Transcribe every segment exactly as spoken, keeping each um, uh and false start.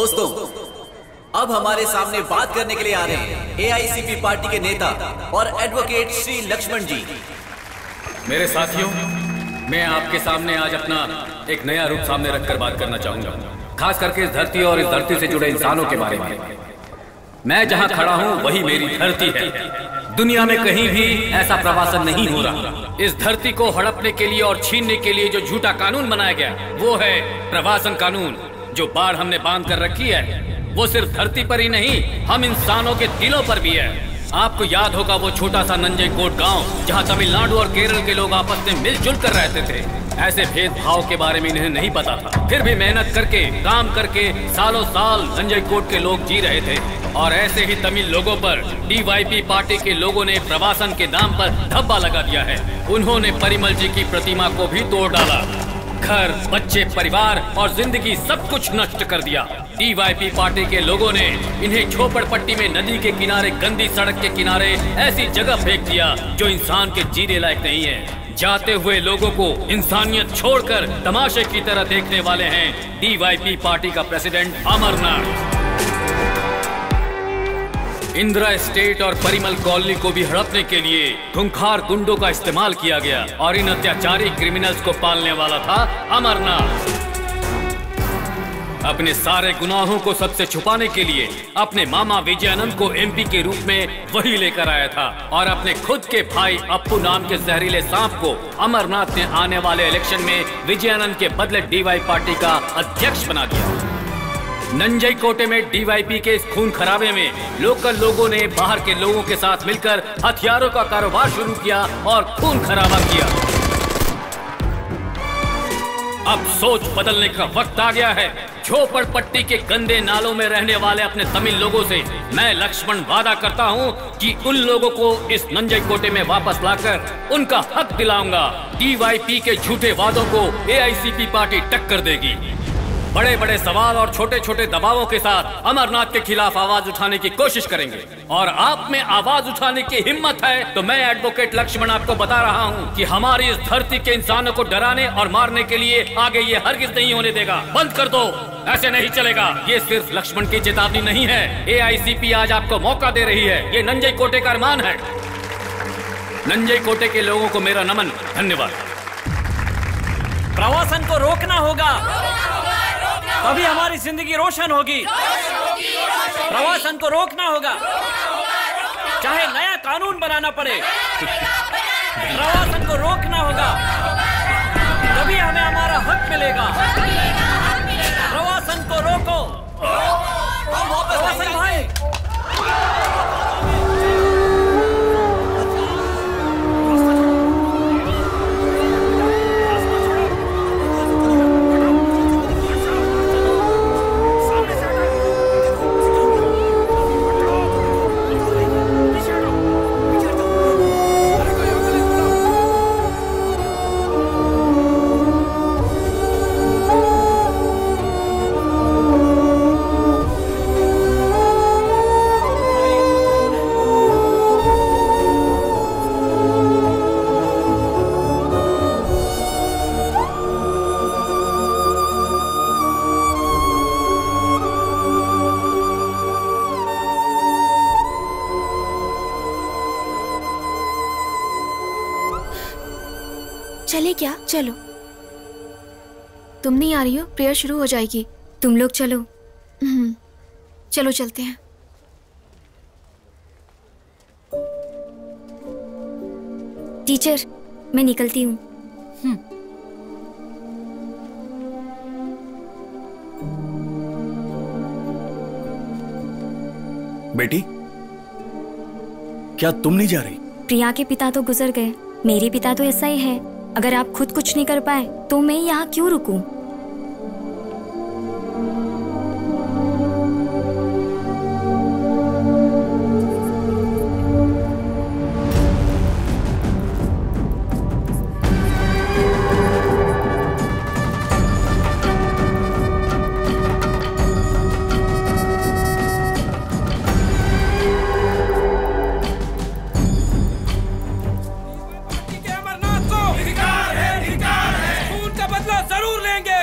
दोस्तों, अब हमारे सामने बात करने के लिए आ रहे हैं ए आई सी पी पार्टी के नेता और एडवोकेट श्री लक्ष्मण जी। मेरे साथियों, मैं आपके सामने आज अपना एक नया रूप सामने रखकर बात करना चाहूंगा, खास करके इस धरती और इस धरती से जुड़े इंसानों के बारे में। मैं जहां खड़ा हूं वही मेरी धरती है। दुनिया में कहीं भी ऐसा प्रवासन नहीं हो रहा। इस धरती को हड़पने के लिए और छीनने के लिए जो झूठा कानून बनाया गया वो है प्रवासन कानून। जो बाढ़ हमने बांध कर रखी है वो सिर्फ धरती पर ही नहीं, हम इंसानों के दिलों पर भी है। आपको याद होगा वो छोटा सा नंजईकोट गांव जहां तमिलनाडु और केरल के लोग आपस में मिलजुल कर रहते थे। ऐसे भेदभाव के बारे में इन्हें नहीं पता था, फिर भी मेहनत करके काम करके सालों साल नंजईकोट के लोग जी रहे थे। और ऐसे ही तमिल लोगों पर डी वाई पी पार्टी के लोगों ने प्रवासन के नाम पर धब्बा लगा दिया है। उन्होंने परिमल जी की प्रतिमा को भी तोड़ डाला, घर, बच्चे, परिवार और जिंदगी सब कुछ नष्ट कर दिया। डी वाई पी पार्टी के लोगों ने इन्हें झोपड़पट्टी में नदी के किनारे, गंदी सड़क के किनारे ऐसी जगह फेंक दिया जो इंसान के जीने लायक नहीं है। जाते हुए लोगों को इंसानियत छोड़कर तमाशे की तरह देखने वाले हैं डी वाई पी पार्टी का प्रेसिडेंट अमरनाथ। इंदिरा एस्टेट और परिमल कॉलोनी को भी हड़पने के लिए खूंखार गुंडों का इस्तेमाल किया गया और इन अत्याचारी क्रिमिनल्स को पालने वाला था अमरनाथ। अपने सारे गुनाहों को सबसे छुपाने के लिए अपने मामा विजयानंद को एम पी के रूप में वही लेकर आया था और अपने खुद के भाई अप्पू नाम के जहरीले सांप को अमरनाथ ने आने वाले इलेक्शन में विजयानंद के बदले डी वाई पार्टी का अध्यक्ष बना दिया। नंजईकोटे में डी वाई पी के इस खून खराबे में लोकल लोगों ने बाहर के लोगों के साथ मिलकर हथियारों का कारोबार शुरू किया और खून खराबा किया। अब सोच बदलने का वक्त आ गया है। झोपड़पट्टी के गंदे नालों में रहने वाले अपने तमिल लोगों से मैं लक्ष्मण वादा करता हूं कि उन लोगों को इस नंजईकोटे में वापस लाकर उनका हक दिलाऊंगा। डी वाई पी के झूठे वादों को ए आई सी पी पार्टी टक्कर देगी। बड़े बड़े सवाल और छोटे छोटे दबावों के साथ अमरनाथ के खिलाफ आवाज उठाने की कोशिश करेंगे। और आप में आवाज उठाने की हिम्मत है तो मैं एडवोकेट लक्ष्मण आपको बता रहा हूं कि हमारी इस धरती के इंसानों को डराने और मारने के लिए आगे ये हरगिज नहीं होने देगा। बंद कर दो, ऐसे नहीं चलेगा। ये सिर्फ लक्ष्मण की चेतावनी नहीं है, ए आई सी पी आज आपको मौका दे रही है। ये नंजईकोटे का अरमान है। नंजईकोटे के लोगों को मेरा नमन, धन्यवाद। प्रवासन को रोकना होगा, तभी हमारी जिंदगी रोशन होगी। प्रवासन को रोकना होगा, चाहे नया कानून बनाना पड़े। प्रवासन को रोकना होगा, तभी हमें हमारा हक मिलेगा। प्रवासन को रोको। प्रवासन भाई, चले क्या? चलो। तुम नहीं आ रही हो? प्रेयर शुरू हो जाएगी। तुम लोग चलो। चलो चलते हैं। टीचर, मैं निकलती हूँ। बेटी, क्या तुम नहीं जा रही? प्रिया के पिता तो गुजर गए, मेरे पिता तो ऐसा ही है। अगर आप खुद कुछ नहीं कर पाए तो मैं यहाँ क्यों रुकूं? जरूर लेंगे।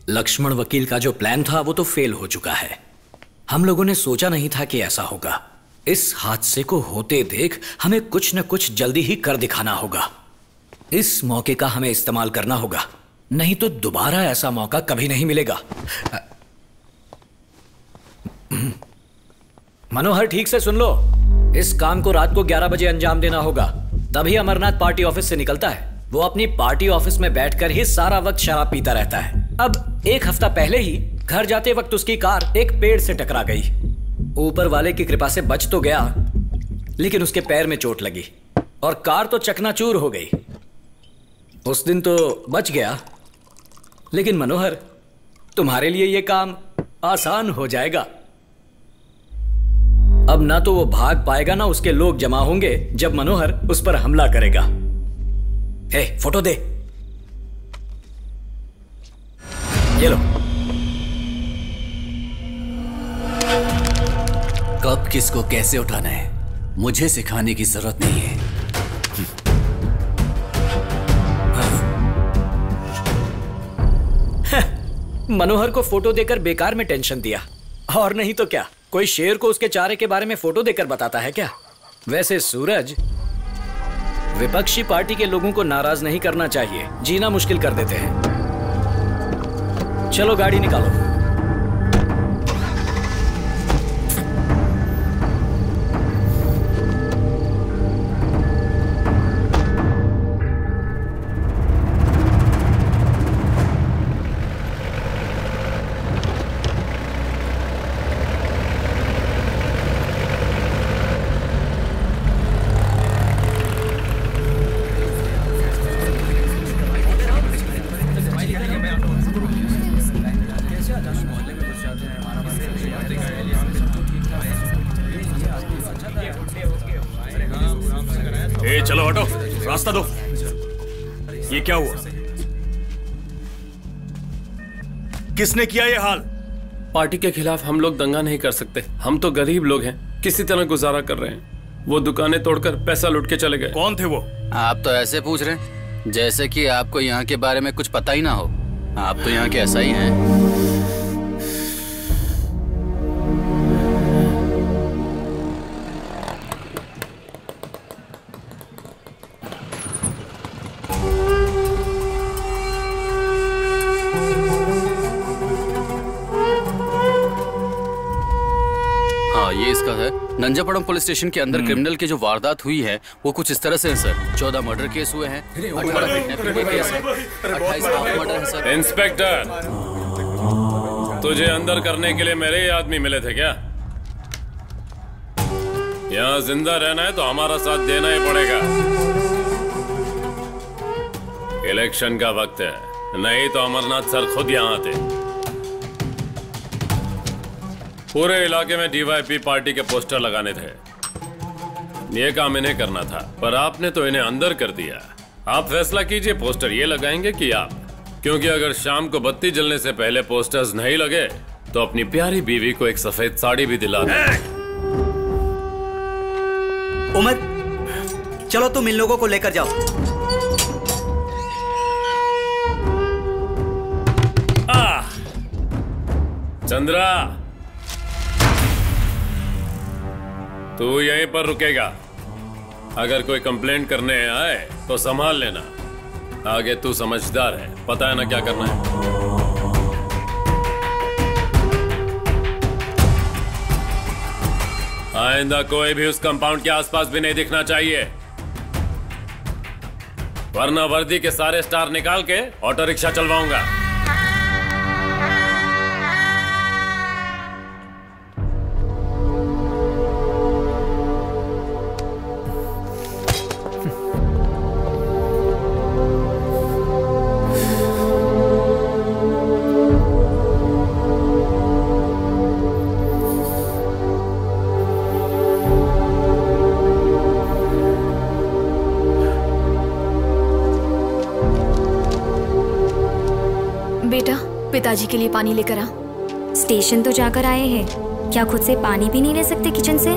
लक्ष्मण वकील का जो प्लान था वो तो फेल हो चुका है। हम लोगों ने सोचा नहीं था कि ऐसा होगा। इस हादसे को होते देख हमें कुछ न कुछ जल्दी ही कर दिखाना होगा। इस मौके का हमें इस्तेमाल करना होगा, नहीं तो दोबारा ऐसा मौका कभी नहीं मिलेगा। मनोहर, ठीक से सुन लो। इस काम को रात को ग्यारह बजे अंजाम देना होगा, तभी अमरनाथ पार्टी ऑफिस से निकलता है। वो अपनी पार्टी ऑफिस में बैठकर ही सारा वक्त शराब पीता रहता है। अब एक हफ्ता पहले ही घर जाते वक्त उसकी कार एक पेड़ से टकरा गई। ऊपर वाले की कृपा से बच तो गया, लेकिन उसके पैर में चोट लगी और कार तो चकनाचूर हो गई। उस दिन तो बच गया, लेकिन मनोहर, तुम्हारे लिए यह काम आसान हो जाएगा। अब ना तो वो भाग पाएगा, ना उसके लोग जमा होंगे जब मनोहर उस पर हमला करेगा। हे, फोटो दे। ये लो। कब किसको कैसे उठाना है मुझे सिखाने की जरूरत नहीं है। मनोहर को फोटो देकर बेकार में टेंशन दिया, और नहीं तो क्या। कोई शेर को उसके चारे के बारे में फोटो देकर बताता है क्या? वैसे सूरज, विपक्षी पार्टी के लोगों को नाराज नहीं करना चाहिए, जीना मुश्किल कर देते हैं। चलो गाड़ी निकालो। ए, चलो हटो, रास्ता दो। ये क्या हुआ? किसने किया ये हाल? पार्टी के खिलाफ हम लोग दंगा नहीं कर सकते। हम तो गरीब लोग हैं, किसी तरह गुजारा कर रहे हैं। वो दुकानें तोड़कर पैसा लूट के चले गए। कौन थे वो? आप तो ऐसे पूछ रहे हैं जैसे कि आपको यहाँ के बारे में कुछ पता ही ना हो। आप तो यहाँ के ऐसा ही हैं। ये इसका है। नंजापड़म पुलिस स्टेशन के अंदर क्रिमिनल की जो वारदात हुई है वो कुछ इस तरह से है सर। चौदह मर्डर केस हुए हैं, अठारह किडनैपिंग के केस हैं, अट्ठाईस हाफ मर्डर है सर। इंस्पेक्टर, तुझे अंदर करने के लिए मेरे ही आदमी मिले थे क्या? यहाँ जिंदा रहना है तो हमारा साथ देना ही पड़ेगा। इलेक्शन का वक्त है, नहीं तो अमरनाथ सर खुद यहाँ आते। पूरे इलाके में डीवाईपी पार्टी के पोस्टर लगाने थे। ये काम इन्हें करना था, पर आपने तो इन्हें अंदर कर दिया। आप फैसला कीजिए, पोस्टर ये लगाएंगे कि आप? क्योंकि अगर शाम को बत्ती जलने से पहले पोस्टर्स नहीं लगे तो अपनी प्यारी बीवी को एक सफेद साड़ी भी दिला दें। उमर, चलो तुम इन लोगों को लेकर जाओ। आ, चंद्रा, तू यहीं पर रुकेगा। अगर कोई कंप्लेंट करने आए तो संभाल लेना। आगे तू समझदार है, पता है ना क्या करना है। आइंदा कोई भी उस कंपाउंड के आसपास भी नहीं दिखना चाहिए, वरना वर्दी के सारे स्टार निकाल के ऑटो रिक्शा चलवाऊंगा। पिताजी के लिए पानी लेकर आ। स्टेशन तो जाकर आए हैं, क्या खुद से पानी भी नहीं ले सकते किचन से?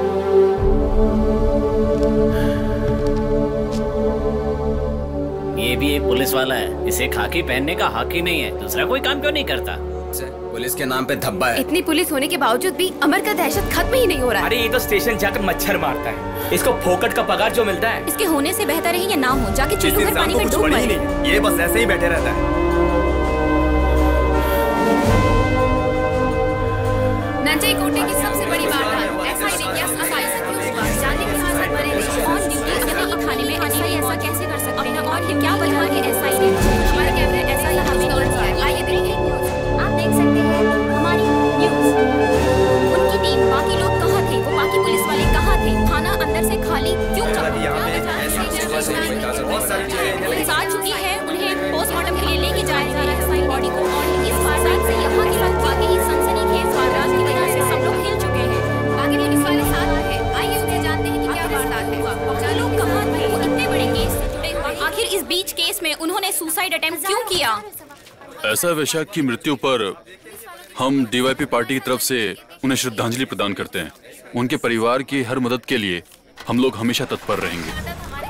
ये ये भी एक पुलिस वाला है, इसे खाकी पहनने का हक ही नहीं है। दूसरा कोई काम क्यों नहीं करता? पुलिस के नाम पे धब्बा है। इतनी पुलिस होने के बावजूद भी अमर का दहशत खत्म ही नहीं हो रहा है। अरे ये तो स्टेशन जाकर मच्छर मारता है, इसको फोकट का पगार जो मिलता है। इसके होने से बेहतर है ये ना हो, जाके चुल्लू भर पानी में डूब मरे। ये बस ऐसे ही बैठे रहता है। नंजय कोटे की सबसे बड़ी वारदात, ऐसा ही नहीं किया, सफाई से क्यों हुआ? जाने के साथ मरे नहीं, ऑन ड्यूटी नहीं थाने में ऐसा ही ऐसा कैसे कर सकते हैं? और ये क्या वजह है कि ऐसा ही नहीं? हमारे कैमरे ऐसा ही हमें कवर किया है। आइए देखिए, आप देख सकते हैं हमारी न्यूज़। उनकी टीम, बाकी लोग कहाँ थे? वो बाकी पुलिस वाले कहाँ थे? थाना अंदर से खाली क्यों रहा? पुलिस आ चुकी है, उन्हें पोस्टमार्टम के लिए लेके जाया जा रहा है बॉडी को। और इस वारदात से यहाँ के लोग वाकई सनसनीखेज वारदात की वजह से सब लोग हिल चुके हैं। बाकी पुलिस वाले साथ हैं, आइए उन्हें जानते हैं कि क्या वारदात है। वो लोग कहाँ थे? वो इतने बड़े केस से जुड़े हुए, आखिर इस बीच केस में उन्होंने सुसाइड अटेम्प्ट क्यों किया? ऐसा वैशाख की मृत्यु पर हम डीवाईपी पार्टी की तरफ से उन्हें श्रद्धांजलि प्रदान करते हैं। उनके परिवार की हर मदद के लिए हम लोग हमेशा तत्पर रहेंगे।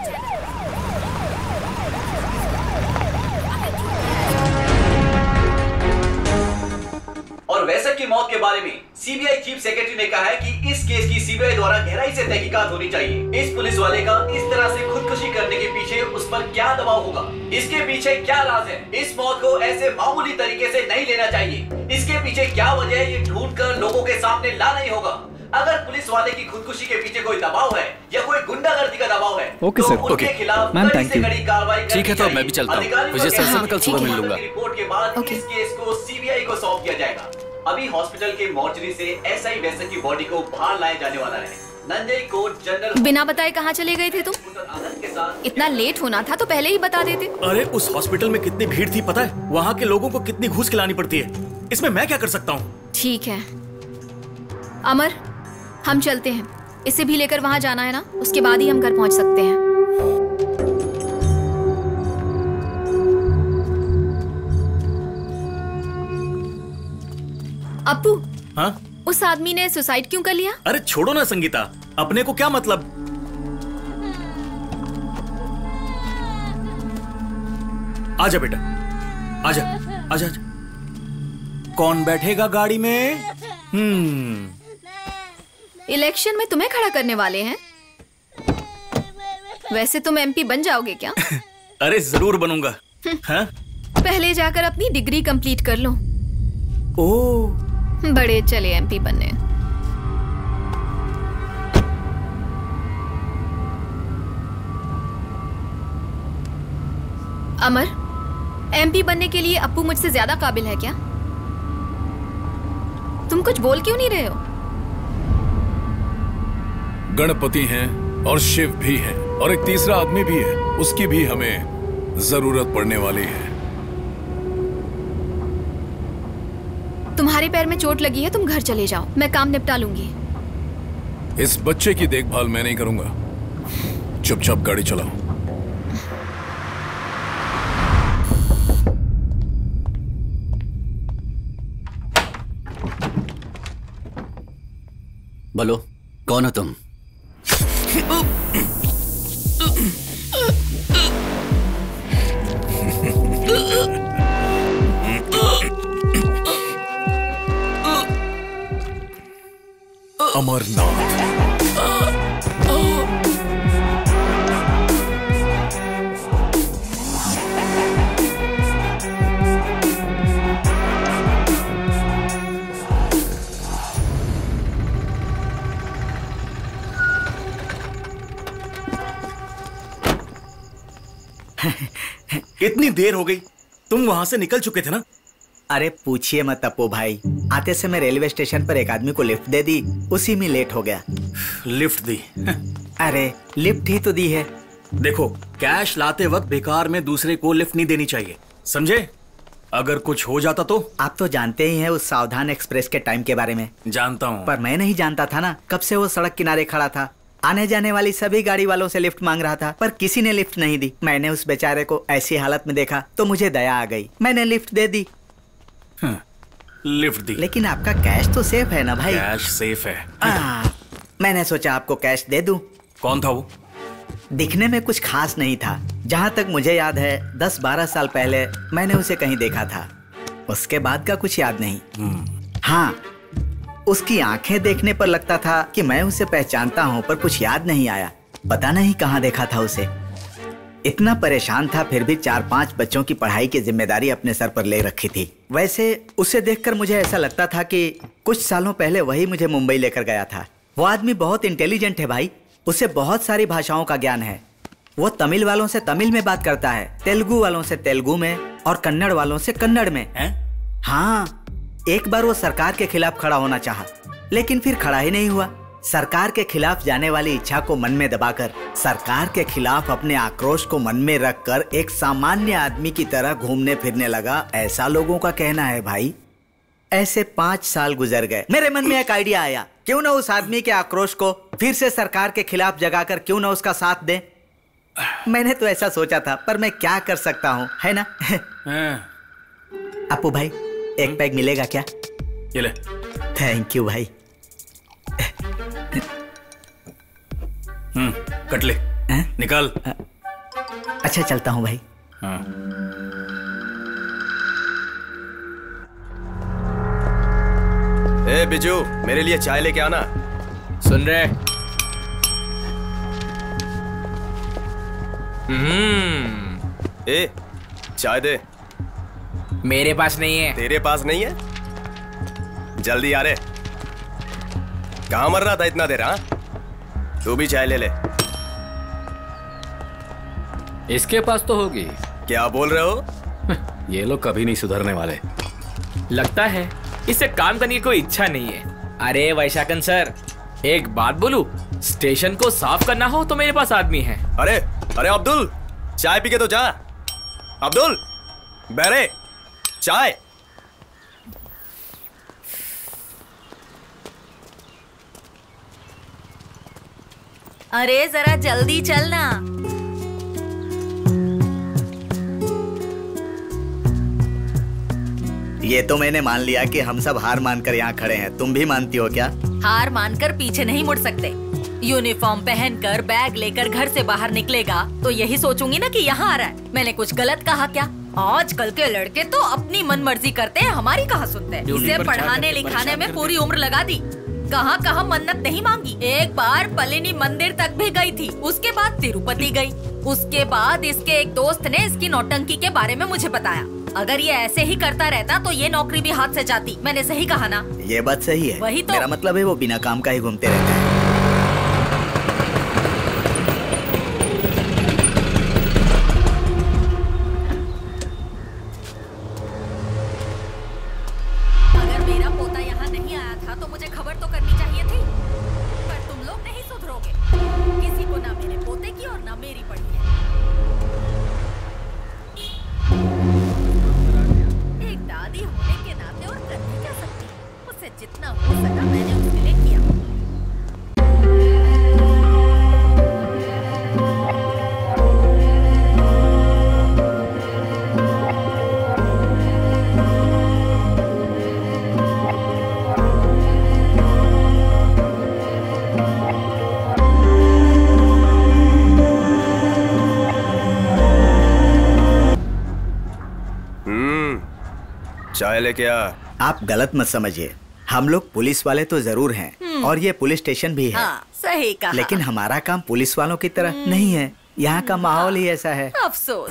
और वैशक की मौत के बारे में सीबीआई चीफ सेक्रेटरी ने कहा है कि इस केस की सीबीआई द्वारा गहराई से तहकीकात होनी चाहिए। इस पुलिस वाले का इस तरह से खुदकुशी करने के पीछे उस पर क्या दबाव होगा? इसके पीछे क्या राज है? इस मौत को ऐसे मामूली तरीके से नहीं लेना चाहिए। इसके पीछे क्या वजह है, ये ढूंढ कर लोगों के सामने लाना ही होगा। अगर पुलिस वाले की खुदकुशी के पीछे कोई दबाव है या कोई गुंडागर्दी का दबाव है, ओके तो सर, उनके ओके खिलाफ मैम, कड़ी थैंक से यू। कड़ी कार्रवाई ठीक है, तो मैं भी चलता हूँ। विजय सर से मैं कल सुबह मिल लूंगा। रिपोर्ट के बाद इस केस को सीबीआई को सौंप दिया जाएगा। अभी हॉस्पिटल के मॉर्चरी से एसआई वैशक की बॉडी को बाहर लाया जाने वाला है। नंजय कोट जनरल बिना बताए कहाँ चले गए थे तुम? इतना लेट होना था तो पहले ही बता देते। अरे उस हॉस्पिटल में कितनी भीड़ थी पता है? वहाँ के लोगों को कितनी घूस खिलानी पड़ती है। इसमें मैं क्या कर सकता हूँ? ठीक है अमर, हम चलते हैं। इसे भी लेकर वहाँ जाना है ना, उसके बाद ही हम घर पहुँच सकते हैं। अप्पू, हाँ? उस आदमी ने सुसाइड क्यों कर लिया? अरे छोड़ो ना संगीता, अपने को क्या मतलब। आजा बेटा, आजा आजा आजा। कौन बैठेगा गाड़ी में? हम्म इलेक्शन में तुम्हें खड़ा करने वाले हैं? वैसे तुम एमपी बन जाओगे क्या? अरे जरूर बनूंगा। हाँ? पहले जाकर अपनी डिग्री कंप्लीट कर लो। ओह, बड़े चले एमपी बनने। अमर, एमपी बनने के लिए अप्पू मुझसे ज्यादा काबिल है क्या? तुम कुछ बोल क्यों नहीं रहे हो? गणपति हैं और शिव भी हैं और एक तीसरा आदमी भी है, उसकी भी हमें जरूरत पड़ने वाली है। तुम्हारे पैर में चोट लगी है, तुम घर चले जाओ, मैं काम निपटा लूंगी। इस बच्चे की देखभाल मैं नहीं करूंगा। चुपचाप गाड़ी चलाओ। बोलो, कौन हो तुम? अमरनाथ। इतनी देर हो गई, तुम वहां से निकल चुके थे ना? अरे पूछिए मत अपो भाई, आते समय रेलवे स्टेशन पर एक आदमी को लिफ्ट दे दी, उसी में लेट हो गया। लिफ्ट दी? अरे लिफ्ट ही तो दी है। देखो, कैश लाते वक्त बेकार में दूसरे को लिफ्ट नहीं देनी चाहिए, समझे? अगर कुछ हो जाता तो? आप तो जानते ही हैं उस सावधान एक्सप्रेस के टाइम के बारे में। जानता हूँ। पर मैं नहीं जानता था ना, कब से वो सड़क किनारे खड़ा था, आने जाने वाली सभी गाड़ी वालों से लिफ्ट मांग रहा था, पर किसी ने लिफ्ट नहीं दी। मैंने उस बेचारे को ऐसी हालत में देखा तो मुझे दया आ गई, मैंने लिफ्ट दे दी। हाँ, लिफ्ट दी। लेकिन आपका कैश तो सेफ है ना भाई? कैश सेफ है। आ, मैंने सोचा आपको कैश दे दूं। कौन था वो? दिखने में कुछ खास नहीं था, जहाँ तक मुझे याद है दस बारह साल पहले मैंने उसे कहीं देखा था। उसके बाद का कुछ याद नहीं। हाँ, उसकी आंखें देखने पर लगता था कि मैं उसे पहचानता हूँ, पर कुछ याद नहीं आया। पता नहीं कहाँ देखा था उसे। इतना परेशान था, फिर भी चार पांच बच्चों की पढ़ाई की जिम्मेदारी अपने सर पर ले रखी थी। वैसे उसे देखकर मुझे ऐसा लगता था कि कुछ सालों पहले वही मुझे मुंबई लेकर गया था। वो आदमी बहुत इंटेलिजेंट है भाई, उसे बहुत सारी भाषाओं का ज्ञान है। वो तमिल वालों से तमिल में बात करता है, तेलुगु वालों से तेलुगु में और कन्नड़ वालों से कन्नड़ में। है? हाँ, एक बार वो सरकार के खिलाफ खड़ा होना चाहा, लेकिन फिर खड़ा ही नहीं हुआ। सरकार के खिलाफ जाने वाली इच्छा को मन में दबाकर, सरकार के खिलाफ अपने आक्रोश को मन में रखकर एक सामान्य आदमी की तरह घूमने फिरने लगा, ऐसा लोगों का कहना है भाई। ऐसे पांच साल गुजर गए। मेरे मन में एक आइडिया आया, क्यों ना उस आदमी के आक्रोश को फिर से सरकार के खिलाफ जगाकर क्यों ना उसका साथ दें। मैंने तो ऐसा सोचा था, पर मैं क्या कर सकता हूँ, है ना। अपू भाई, एक पैक मिलेगा क्या? ये ले। थैंक यू भाई। हम्म, कट ले। है? निकाल। अच्छा, चलता हूँ भाई। हाँ। ए बिजू, मेरे लिए चाय लेके आना। सुन रहे? हम्म। ए, चाय दे। मेरे पास नहीं है। तेरे पास नहीं है? जल्दी आ रे। कहाँ मर रहा था इतना देर? हाँ, तू भी चाय ले ले। इसके पास तो होगी। क्या बोल रहे हो? ये लोग कभी नहीं सुधरने वाले। लगता है इससे काम करने की कोई इच्छा नहीं है। अरे वैशाखन सर, एक बात बोलूं, स्टेशन को साफ करना हो तो मेरे पास आदमी है। अरे अरे अब्दुल, चाय पी के तो जा। अब्दुल, बैरे, चाय। अरे जरा जल्दी चलना। ये तो मैंने मान लिया कि हम सब हार मानकर यहाँ खड़े हैं। तुम भी मानती हो क्या? हार मानकर पीछे नहीं मुड़ सकते। यूनिफॉर्म पहनकर बैग लेकर घर से बाहर निकलेगा तो यही सोचूंगी ना कि यहाँ आ रहा है। मैंने कुछ गलत कहा क्या? आजकल के लड़के तो अपनी मन मर्जी करते हैं, हमारी कहाँ सुनते हैं। इसे पढ़ाने लिखाने में पूरी उम्र लगा दी, कहाँ कहाँ मन्नत नहीं मांगी। एक बार पलिनी मंदिर तक भी गई थी, उसके बाद तिरुपति गई। उसके बाद इसके एक दोस्त ने इसकी नौटंकी के बारे में मुझे बताया। अगर ये ऐसे ही करता रहता तो ये नौकरी भी हाथ से जाती। मैंने सही कहा ना? ये बात सही है। वही तो। मेरा मतलब है वो बिना काम का ही घूमते रहते हैं। अगर मेरा पोता यहाँ नहीं आया था तो मुझे खबर तो करनी चाहिए थी, पर तुम लोग नहीं सुधरोगे। किसी को ना मेरे पोते की और ना मेरी पड़ी है। एक दादी होने के नाते और कर भी क्या सकती, उससे जितना हो सका मैंने उसके लिए किया। चाय लेके आ। आप गलत मत समझिए, हम लोग पुलिस वाले तो जरूर हैं और ये पुलिस स्टेशन भी है। हाँ, सही कहा। लेकिन हमारा काम पुलिस वालों की तरह नहीं है। यहाँ का माहौल ही ऐसा है। अफसोस।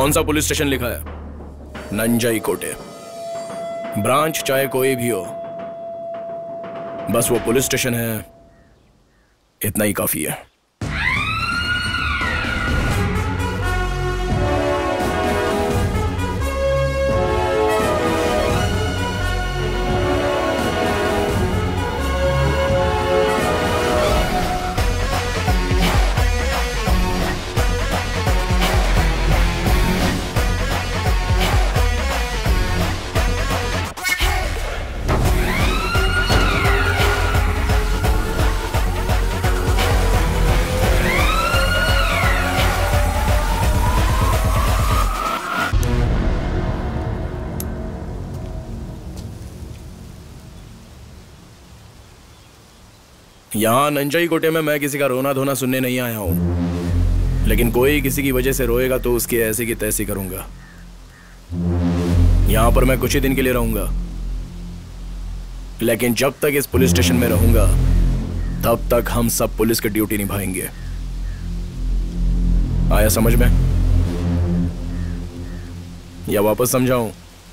कौन सा पुलिस स्टेशन लिखा है? नंजाई कोटे। ब्रांच चाहे कोई भी हो, बस वो पुलिस स्टेशन है, इतना ही काफी है। यहाँ नंजाई कोटे में मैं किसी का रोना धोना सुनने नहीं आया हूं, लेकिन कोई किसी की वजह से रोएगा तो उसकी ऐसी की तैसी करूंगा। यहाँ पर मैं कुछ ही दिन के लिए रहूंगा, लेकिन जब तक इस पुलिस स्टेशन में रहूंगा तब तक हम सब पुलिस की ड्यूटी निभाएंगे। आया समझ में? या वापस समझाऊं?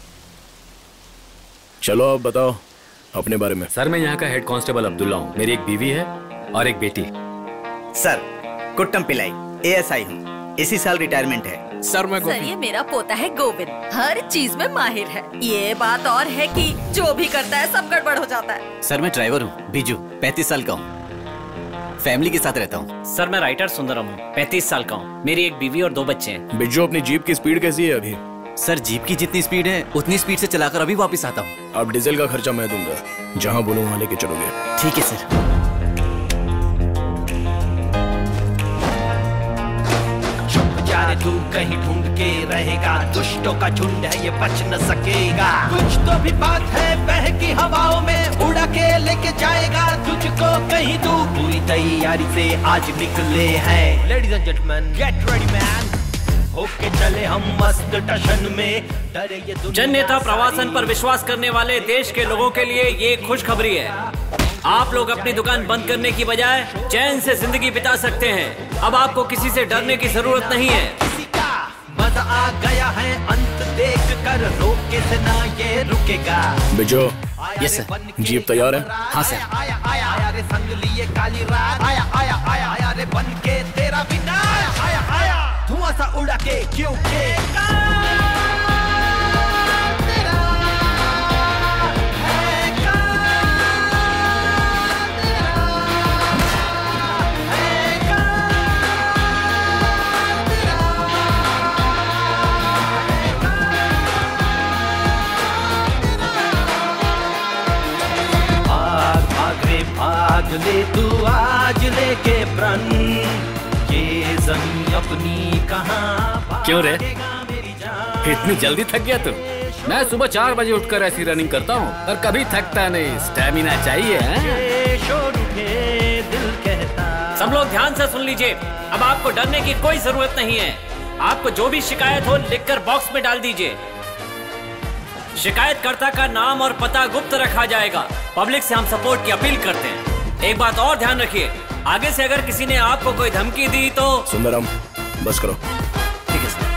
चलो अब बताओ अपने बारे में। सर मैं यहाँ का हेड कांस्टेबल अब्दुल्ला हूँ। मेरी एक बीवी है और एक बेटी। सर कुट्टम पिलाई, एएसआई हूँ, इसी साल रिटायरमेंट है। सर मैं सर ये मेरा पोता है गोविंद, हर चीज में माहिर है। ये बात और है कि जो भी करता है सब गड़बड़ हो जाता है। सर मैं ड्राइवर हूँ, बीजू, पैंतीस साल का हूँ, फैमिली के साथ रहता हूँ। सर मैं राइटर सुंदरम हूँ, पैंतीस साल का हूँ, मेरी एक बीवी और दो बच्चे हैं। बिज्जू अपनी जीप की स्पीड कैसी है अभी? सर जीप की जितनी स्पीड है उतनी स्पीड से चलाकर अभी वापस आता हूँ। अब डीजल का खर्चा मैं दूंगा, जहाँ बोलूँ वहाँ लेके चलोगे। ठीक है सर। जाने तू कहीं ढूंढ के रहेगा, दुष्टों का झुंड है ये बच न सकेगा। कुछ तो भी बात है बहकी हवाओं में उड़ा के लेके जाएगा तुझको कहीं दूर। पूरी तैयारी से आज निकले हैं ladies and gentleman, get ready man, होके चले हम मस्त टशन में। डरे ये जन नेता प्रवासन पर विश्वास करने वाले देश के लोगों के लिए ये खुशखबरी है। आप लोग अपनी दुकान बंद करने की बजाय चैन से जिंदगी बिता सकते हैं। अब आपको किसी से डरने की जरूरत नहीं है। किसी का मजा आ गया है, अंत देख कर रोके से ना ये रुकेगा। बिजो, यस सर। जीप तैयार है? हाँ सर। आया आया आया रे संग लिए काली रात, आया आया आया आया रे बन के तेरा बिना, आया आया धुआं सा उड़ा के क्योंकि भाग ले तू आज लेके प्रण, ये जमीन अपनी कहाँ। क्यों रे, इतनी जल्दी थक गया तू? मैं सुबह चार बजे उठकर ऐसी रनिंग करता हूँ और कभी थकता नहीं। स्टैमिना चाहिए है? सब लोग ध्यान से सुन लीजिए, अब आपको डरने की कोई जरूरत नहीं है। आपको जो भी शिकायत हो लिखकर बॉक्स में डाल दीजिए। शिकायतकर्ता का नाम और पता गुप्त रखा जाएगा। पब्लिक से हम सपोर्ट की अपील करते हैं। एक बात और ध्यान रखिए, आगे से अगर किसी ने आपको कोई धमकी दी तो। सुंदरम बस करो। ठीक है सर।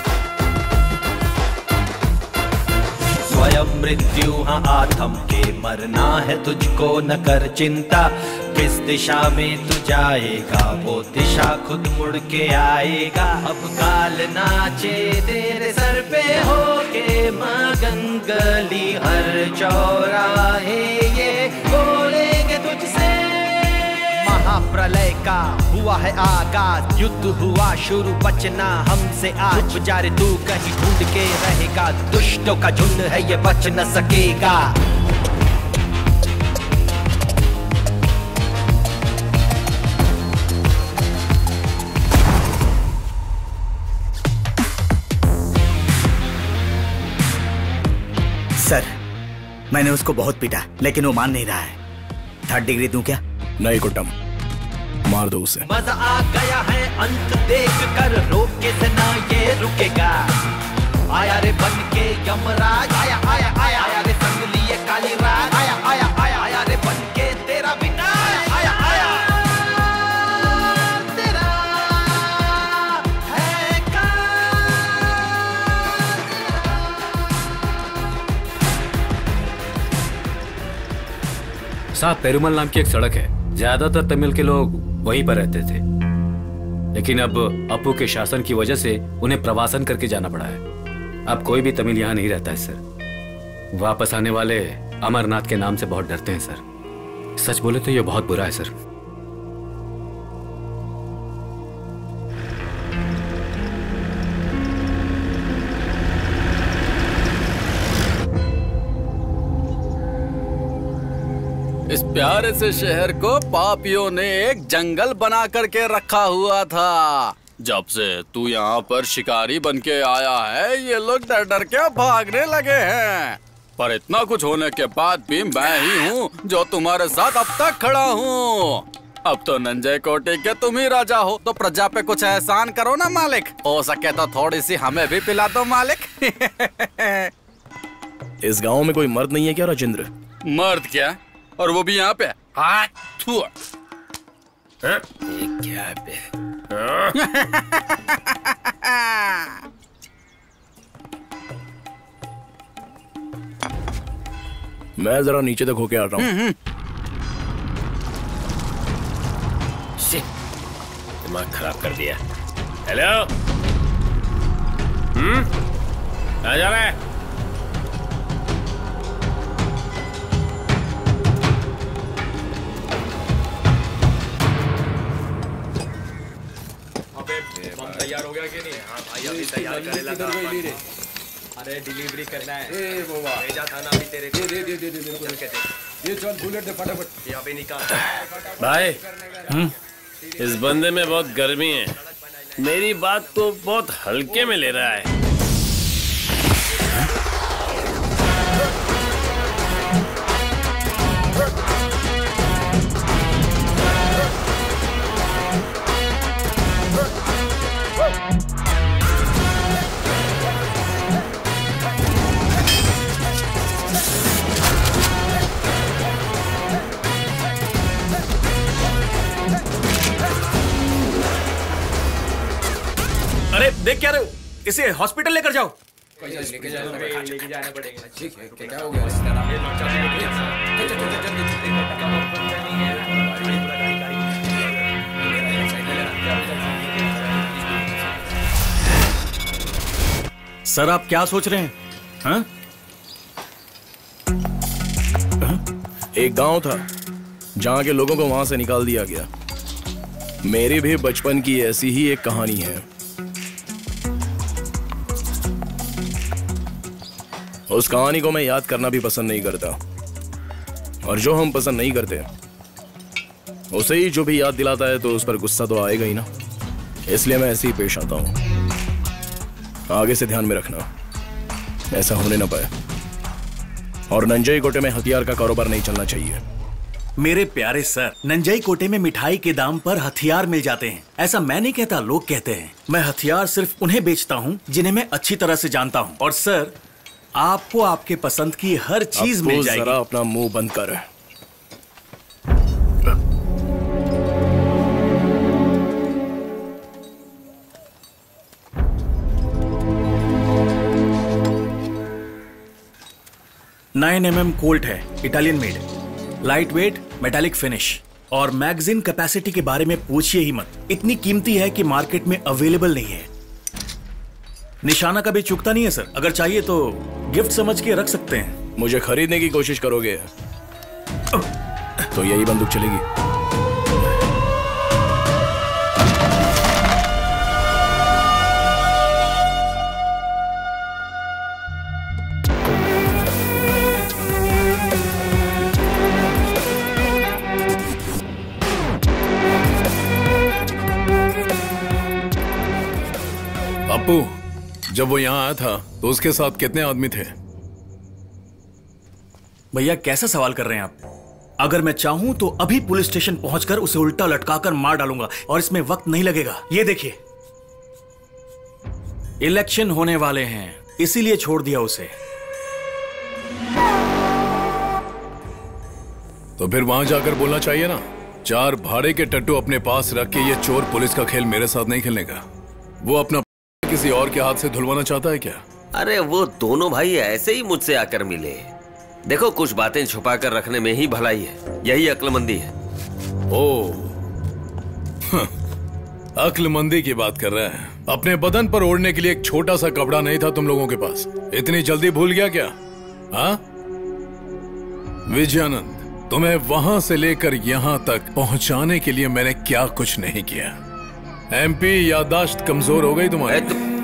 स्वयं मृत्यु हाँ आथम के मरना है तुझको, न कर चिंता किस दिशा में तू जाएगा, वो दिशा खुद मुड़ के आएगा। अब काल नाचे तेरे सर पे होके मगन, गली हर चौराहे ये बोलेंगे तुझसे। महाप्रलय का हुआ है आगाज, युद्ध हुआ शुरू, बचना हमसे आज। बेचारे तू कहीं ढूंढ के रहेगा, दुष्टों का झुंड है ये बच न सकेगा। सर मैंने उसको बहुत पीटा लेकिन वो मान नहीं रहा है। थर्ड डिग्री दूं क्या? नहीं कुट्टम, मार दो उसे। मजा आ गया है, अंत देख कर रोके से ना ये रुकेगा। आया रे बन के यमराज, आया आया आया आया रे संग लिए काली रात, आया आया आया आया रे बन के तेरा बिना, आया आया तेरा है काम साहब, पेरुमल नाम की एक सड़क है, ज्यादातर तमिल के लोग वहीं पर रहते थे, लेकिन अब अपू के शासन की वजह से उन्हें प्रवासन करके जाना पड़ा है। अब कोई भी तमिल यहाँ नहीं रहता है सर। वापस आने वाले अमरनाथ के नाम से बहुत डरते हैं सर। सच बोले तो ये बहुत बुरा है सर। इस प्यारे से शहर को पापियों ने एक जंगल बना करके रखा हुआ था। जब से तू यहाँ पर शिकारी बन के आया है, ये लोग डर डर के भागने लगे हैं। पर इतना कुछ होने के बाद भी मैं ही हूँ जो तुम्हारे साथ अब तक खड़ा हूँ। अब तो नंजय कोटे के तुम ही राजा हो, तो प्रजा पे कुछ एहसान करो ना मालिक। हो सके तो थोड़ी सी हमें भी पिला दो मालिक। इस गांव में कोई मर्द नहीं है क्या राजेंद्र? मर्द क्या, और वो भी यहाँ पे? हाँ, क्या पे? मैं जरा नीचे तक होके आ रहा हूँ। दिमाग खराब कर दिया। हेलो, हम्म, आ जा रहा है? तैयार हो गया कि नहीं? हाँ भाई, अभी तैयार करे लगा। अरे डिलीवरी करना है। ए वो वाह, भेजा था ना अभी तेरे को। दे दे दे दे दे चल के दे। ये चल बुलेट दे फटाफट। ये अभी निकाल भाई। हम्म, इस बंदे में बहुत गर्मी है, मेरी बात को बहुत हल्के में ले रहा है। अरे देख क्या रहे हो, इसे हॉस्पिटल लेकर जाओ। लेके जाना पड़ेगा। ठीक है, क्या हो गया? सर आप क्या सोच रहे हैं? हाँ? एक गांव था जहां के लोगों को वहां से निकाल दिया गया। मेरी भी बचपन की ऐसी ही एक कहानी है। उस कहानी को मैं याद करना भी पसंद नहीं करता, और जो हम पसंद नहीं करते उसे ही जो भी याद दिलाता है तो उस पर गुस्सा तो आएगा ही ना। इसलिए मैं ऐसे ही पेश आता हूं। आगे से ध्यान में रखना ऐसा होने ना पाए, और नंजई कोटे में हथियार का कारोबार नहीं चलना चाहिए। मेरे प्यारे सर, नंजई कोटे में मिठाई के दाम पर हथियार मिल जाते हैं। ऐसा मैं नहीं कहता, लोग कहते हैं। मैं हथियार सिर्फ उन्हें बेचता हूं जिन्हें मैं अच्छी तरह से जानता हूं। और सर, आपको आपके पसंद की हर चीज मिल जाएगी। जरा अपना मुंह बंद कर। नाइन एम एम कोल्ट है, Italian made, light weight, metallic finish, और मैगजीन कैपेसिटी के बारे में पूछिए ही मत। इतनी कीमती है कि मार्केट में अवेलेबल नहीं है। निशाना कभी चुकता नहीं है सर। अगर चाहिए तो गिफ्ट समझ के रख सकते हैं। मुझे खरीदने की कोशिश करोगे तो यही बंदूक चलेगी। अपू, जब वो यहाँ आया था तो उसके साथ कितने आदमी थे? भैया कैसा सवाल कर रहे हैं आप? अगर मैं चाहूं तो अभी पुलिस स्टेशन पहुंचकर उसे उल्टा लटकाकर मार डालूंगा, और इसमें वक्त नहीं लगेगा। ये देखिए, इलेक्शन होने वाले हैं, इसीलिए छोड़ दिया उसे। तो फिर वहां जाकर बोलना चाहिए ना, चार भाड़े के टट्टू अपने पास रख के ये चोर पुलिस का खेल मेरे साथ नहीं खेलने का। वो अपना किसी और के हाथ से धुलवाना चाहता है क्या? अरे वो दोनों भाई ऐसे ही मुझसे आकर मिले, देखो, कुछ बातें छुपा कर रखने में ही भलाई है, यही अक्लमंदी है। ओ, अक्लमंदी की बात कर रहे हैं। अपने बदन पर ओढ़ने के लिए एक छोटा सा कपड़ा नहीं था तुम लोगों के पास? इतनी जल्दी भूल गया क्या? हाँ विजयानंद, तुम्हें वहां से लेकर यहां तक पहुंचाने के लिए मैंने क्या कुछ नहीं किया। एमपी, याददाश्त कमजोर हो गई तुम्हारी।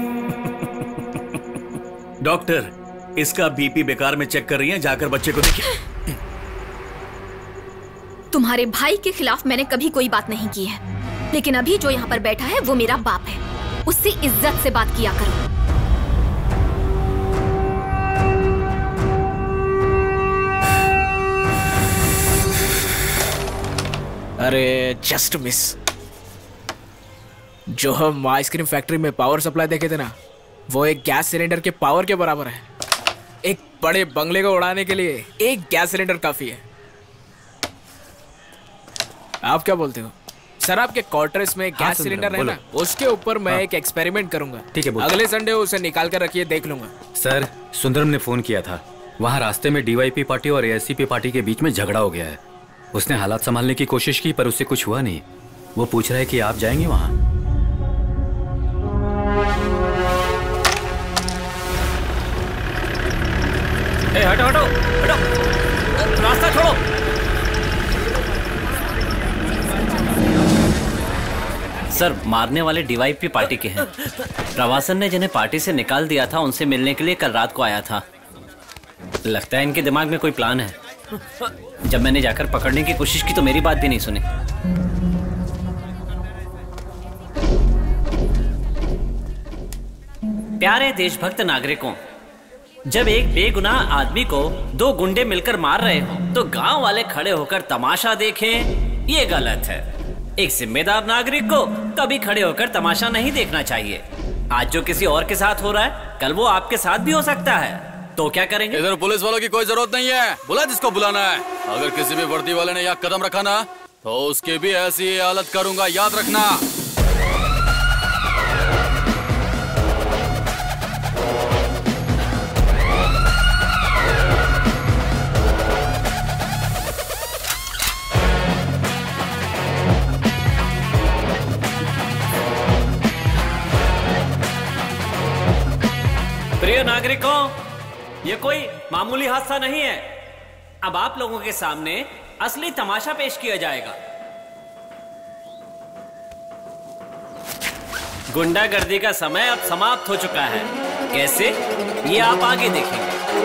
डॉक्टर, इसका बीपी बेकार में चेक कर रही हैं, जाकर बच्चे को देखिए। तुम्हारे भाई के खिलाफ मैंने कभी कोई बात नहीं की है, लेकिन अभी जो यहाँ पर बैठा है वो मेरा बाप है, उससे इज्जत से बात किया करो। अरे जस्ट मिस। जो हम आइसक्रीम फैक्ट्री में पावर सप्लाई देखे थे ना, वो एक गैस सिलेंडर के पावर के बराबर है। एक बड़े बंगले को उड़ाने के लिए एक गैस सिलेंडर काफी है। आप क्या बोलते हो सर? आपके क्वार्टर्स में गैस हाँ, सिलेंडर है ना, उसके ऊपर मैं हाँ। एक एक्सपेरिमेंट करूंगा। ठीक है, बोलो। अगले संडे उसे निकाल कर रखिए, देख लूंगा। सर, सुंदरम ने फोन किया था। वहाँ रास्ते में डीवाईपी पार्टी और एएससीपी पार्टी के बीच में झगड़ा हो गया है। उसने हालात संभालने की कोशिश की पर उससे कुछ हुआ नहीं। वो पूछ रहा है कि आप जाएंगे वहाँ? ए, हटो हटो हटो, रास्ता छोड़ो। सर, मारने वाले डीवाईपी पार्टी के हैं। प्रवासन ने जिन्हें पार्टी से निकाल दिया था, उनसे मिलने के लिए कल रात को आया था। लगता है इनके दिमाग में कोई प्लान है। जब मैंने जाकर पकड़ने की कोशिश की तो मेरी बात भी नहीं सुनी। प्यारे देशभक्त नागरिकों, जब एक बेगुनाह आदमी को दो गुंडे मिलकर मार रहे हो तो गांव वाले खड़े होकर तमाशा देखें, ये गलत है। एक जिम्मेदार नागरिक को कभी खड़े होकर तमाशा नहीं देखना चाहिए। आज जो किसी और के साथ हो रहा है, कल वो आपके साथ भी हो सकता है। तो क्या करेंगे? इधर पुलिस वालों की कोई जरूरत नहीं है, बुला जिसको बुलाना है। अगर किसी भी वर्दी वाले ने यहाँ कदम रखा ना, तो उसकी भी ऐसी हालत करूंगा, याद रखना। प्रिय नागरिकों, ये कोई मामूली हादसा नहीं है। अब आप लोगों के सामने असली तमाशा पेश किया जाएगा। गुंडागर्दी का समय अब समाप्त हो चुका है। कैसे? ये आप आगे देखेंगे।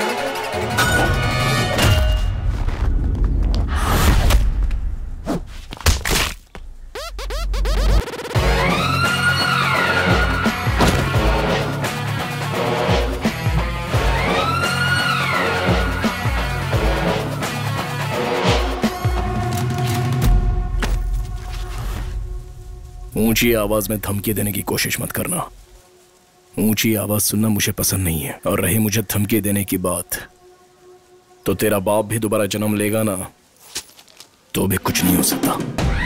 ऊंची आवाज में धमकी देने की कोशिश मत करना। ऊंची आवाज सुनना मुझे पसंद नहीं है। और रही मुझे धमकी देने की बात, तो तेरा बाप भी दोबारा जन्म लेगा ना, तो भी कुछ नहीं हो सकता।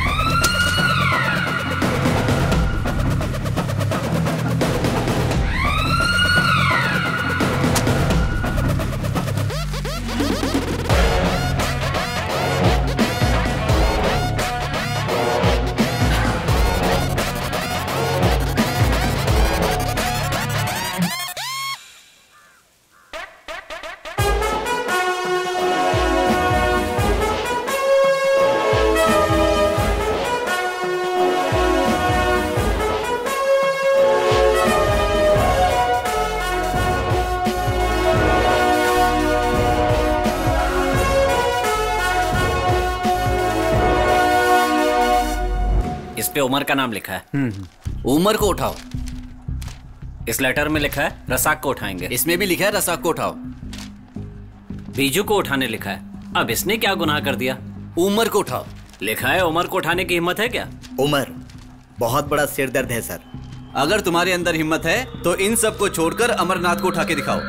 उमर का नाम लिखा है। उमर को उठाओ। इस लेटर में लिखा है रसाक को उठाएंगे। इसमें भी लिखा है रसाक को उठाओ। बीजू को उठाने लिखा है। अब इसने क्या गुनाह कर दिया? उमर को उठाओ। लिखा है उमर को उठाने की हिम्मत है क्या? उमर, बहुत बड़ा सिर दर्द है सर। अगर तुम्हारे अंदर हिम्मत है तो इन सब को छोड़कर अमरनाथ को उठा के दिखाओ।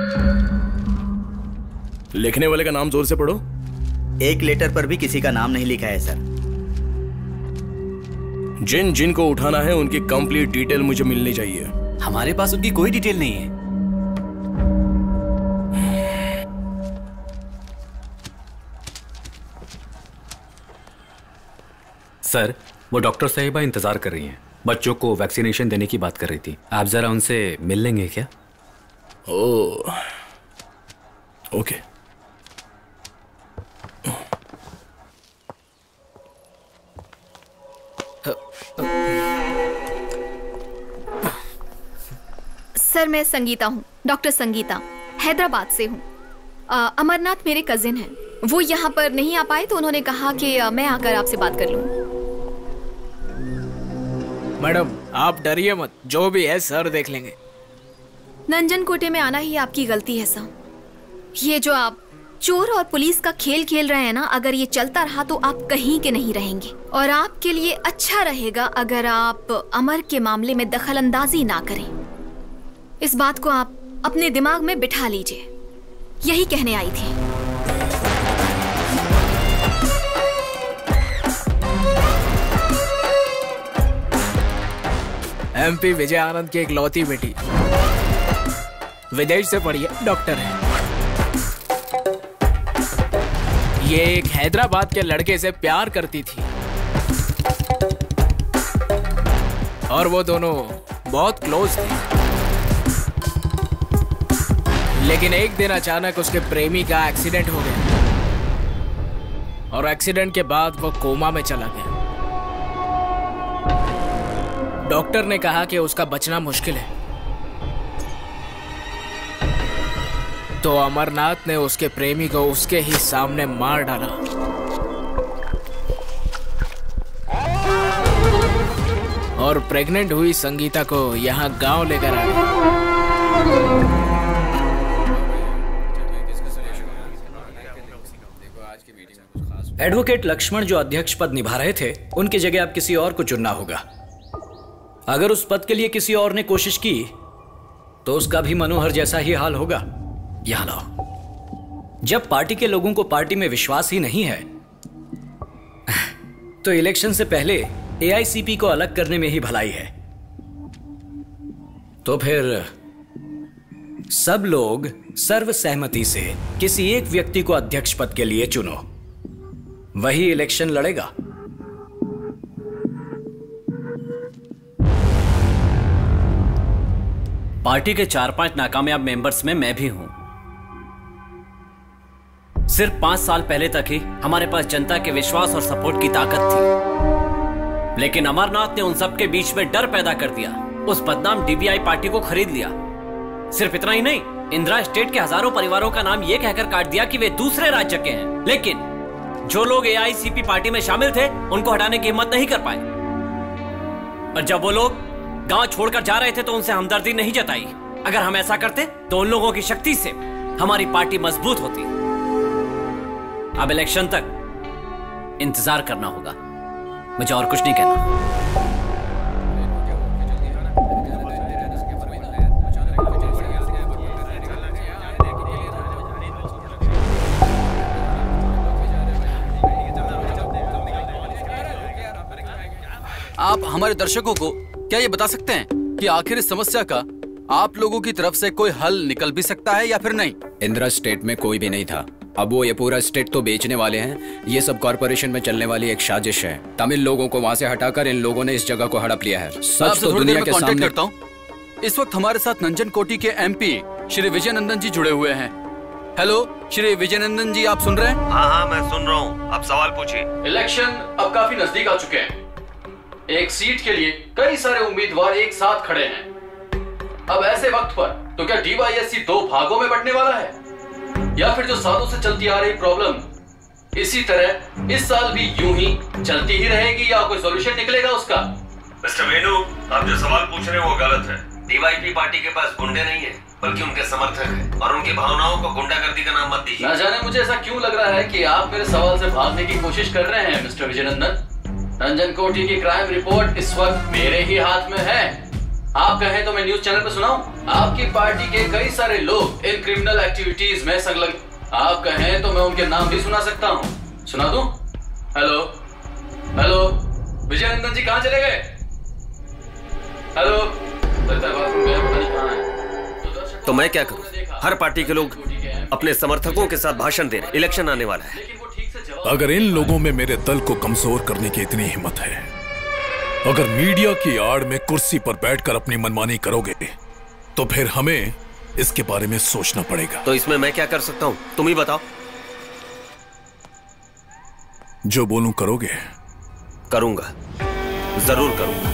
लिखने वाले का नाम जोर से पढ़ो। एक लेटर पर भी किसी का नाम नहीं लिखा है सर। जिन जिन को उठाना है उनकी कंप्लीट डिटेल मुझे मिलनी चाहिए। हमारे पास उनकी कोई डिटेल नहीं है। सर, वो डॉक्टर साहिबा इंतजार कर रही हैं। बच्चों को वैक्सीनेशन देने की बात कर रही थी। आप जरा उनसे मिल लेंगे क्या? ओह, ओके। सर, मैं संगीता हूँ, डॉक्टर संगीता, हैदराबाद से हूँ। अमरनाथ मेरे कजिन हैं। वो यहाँ पर नहीं आ पाए तो उन्होंने कहा कि आ, मैं आकर आपसे बात कर लूँ। मैडम, आप डरिए मत, जो भी है सर देख लेंगे। नंजन कोटे में आना ही आपकी गलती है सर। ये जो आप चोर और पुलिस का खेल खेल रहे हैं ना, अगर ये चलता रहा तो आप कहीं के नहीं रहेंगे। और आपके लिए अच्छा रहेगा अगर आप अमर के मामले में दखल अंदाजी ना करें। इस बात को आप अपने दिमाग में बिठा लीजिए। यही कहने आई थी। एमपी विजय आनंद की एक लौती बेटी, विदेश से पढ़ी है, डॉक्टर है। ये एक हैदराबाद के लड़के से प्यार करती थी और वो दोनों बहुत क्लोज थे। लेकिन एक दिन अचानक उसके प्रेमी का एक्सीडेंट हो गया और एक्सीडेंट के बाद वो कोमा में चला गया। डॉक्टर ने कहा कि उसका बचना मुश्किल है। तो अमरनाथ ने उसके प्रेमी को उसके ही सामने मार डाला। और प्रेग्नेंट हुई संगीता को यहाँ गांव लेकर आ गया। एडवोकेट लक्ष्मण जो अध्यक्ष पद निभा रहे थे, उनकी जगह अब किसी और को चुनना होगा। अगर उस पद के लिए किसी और ने कोशिश की तो उसका भी मनोहर जैसा ही हाल होगा। यहां लाओ। जब पार्टी के लोगों को पार्टी में विश्वास ही नहीं है तो इलेक्शन से पहले एआईसीपी को अलग करने में ही भलाई है। तो फिर सब लोग सर्वसहमति से किसी एक व्यक्ति को अध्यक्ष पद के लिए चुनो, वही इलेक्शन लड़ेगा। पार्टी के चार पांच नाकामयाब मेंबर्स में मैं भी हूं। सिर्फ पांच साल पहले तक ही हमारे पास जनता के विश्वास और सपोर्ट की ताकत थी, लेकिन अमरनाथ ने उन सब के बीच में डर पैदा कर दिया। उस बदनाम डीबीआई पार्टी को खरीद लिया। सिर्फ इतना ही नहीं, इंदिरा स्टेट के हजारों परिवारों का नाम यह कहकर काट दिया कि वे दूसरे राज्य के हैं। लेकिन जो लोग एआईसीपी पार्टी में शामिल थे उनको हटाने की हिम्मत नहीं कर पाए। और जब वो लोग गांव छोड़कर जा रहे थे तो उनसे हमदर्दी नहीं जताई। अगर हम ऐसा करते तो उन लोगों की शक्ति से हमारी पार्टी मजबूत होती। अब इलेक्शन तक इंतजार करना होगा। मुझे और कुछ नहीं कहना। आप हमारे दर्शकों को क्या ये बता सकते हैं कि आखिर इस समस्या का आप लोगों की तरफ से कोई हल निकल भी सकता है या फिर नहीं? इंदिरा स्टेट में कोई भी नहीं था। अब वो ये पूरा स्टेट तो बेचने वाले हैं। ये सब कॉर्पोरेशन में चलने वाली एक साजिश है। तमिल लोगों को वहाँ से हटाकर इन लोगों ने इस जगह को हड़प लिया है। सच तो दुनिया के सामने। करता हूँ। इस वक्त हमारे साथ नंजन कोटी के एमपी श्री विजय नंदन जी जुड़े हुए हैं। हेलो श्री विजय नंदन जी, आप सुन रहे हैं? हाँ हाँ मैं सुन रहा हूँ। आप सवाल पूछिए। इलेक्शन अब काफी नजदीक आ चुके हैं। एक सीट के लिए कई सारे उम्मीदवार एक साथ खड़े हैं। अब ऐसे वक्त पर तो क्या डीवाईएससी दो भागों में बंटने वाला है, या फिर जो सालों से चलती आ रही प्रॉब्लम इसी तरह इस साल भी यूं ही चलती ही रहेगी, या कोई सॉल्यूशन निकलेगा उसका? मिस्टर वेणु, आप जो सवाल पूछ रहे हैं वो गलत है। डीवाईपी पार्टी के पास गुंडे नहीं है, बल्कि उनके समर्थक हैं, और उनकी भावनाओं को गुंडागर्दी का नाम मत दीजिए। ना जाने मुझे ऐसा क्यों लग रहा है कि आप मेरे सवाल से भागने की कोशिश कर रहे हैं मिस्टर विजय नंदन। नंजन कोटी की क्राइम रिपोर्ट इस वक्त मेरे ही हाथ में है। आप कहें तो मैं न्यूज चैनल पर सुनाऊं? आपकी पार्टी के कई सारे लोग इन क्रिमिनल एक्टिविटीज में संलग्न। आप कहें तो मैं उनके नाम भी सुना सकता हूं। सुना दूं? हेलो हेलो विजय नंदन जी कहां चले गए? हेलो, तो मैं क्या करूं? हर पार्टी के लोग अपने समर्थकों के साथ भाषण दे रहे। इलेक्शन आने वाला है। लेकिन वो ठीक से जवाब अगर इन लोगों में मेरे दल को कमजोर करने की इतनी हिम्मत है, अगर मीडिया की आड़ में कुर्सी पर बैठकर अपनी मनमानी करोगे, तो फिर हमें इसके बारे में सोचना पड़ेगा। तो इसमें मैं क्या कर सकता हूं, तुम ही बताओ। जो बोलूं करोगे? करूंगा, जरूर करूंगा।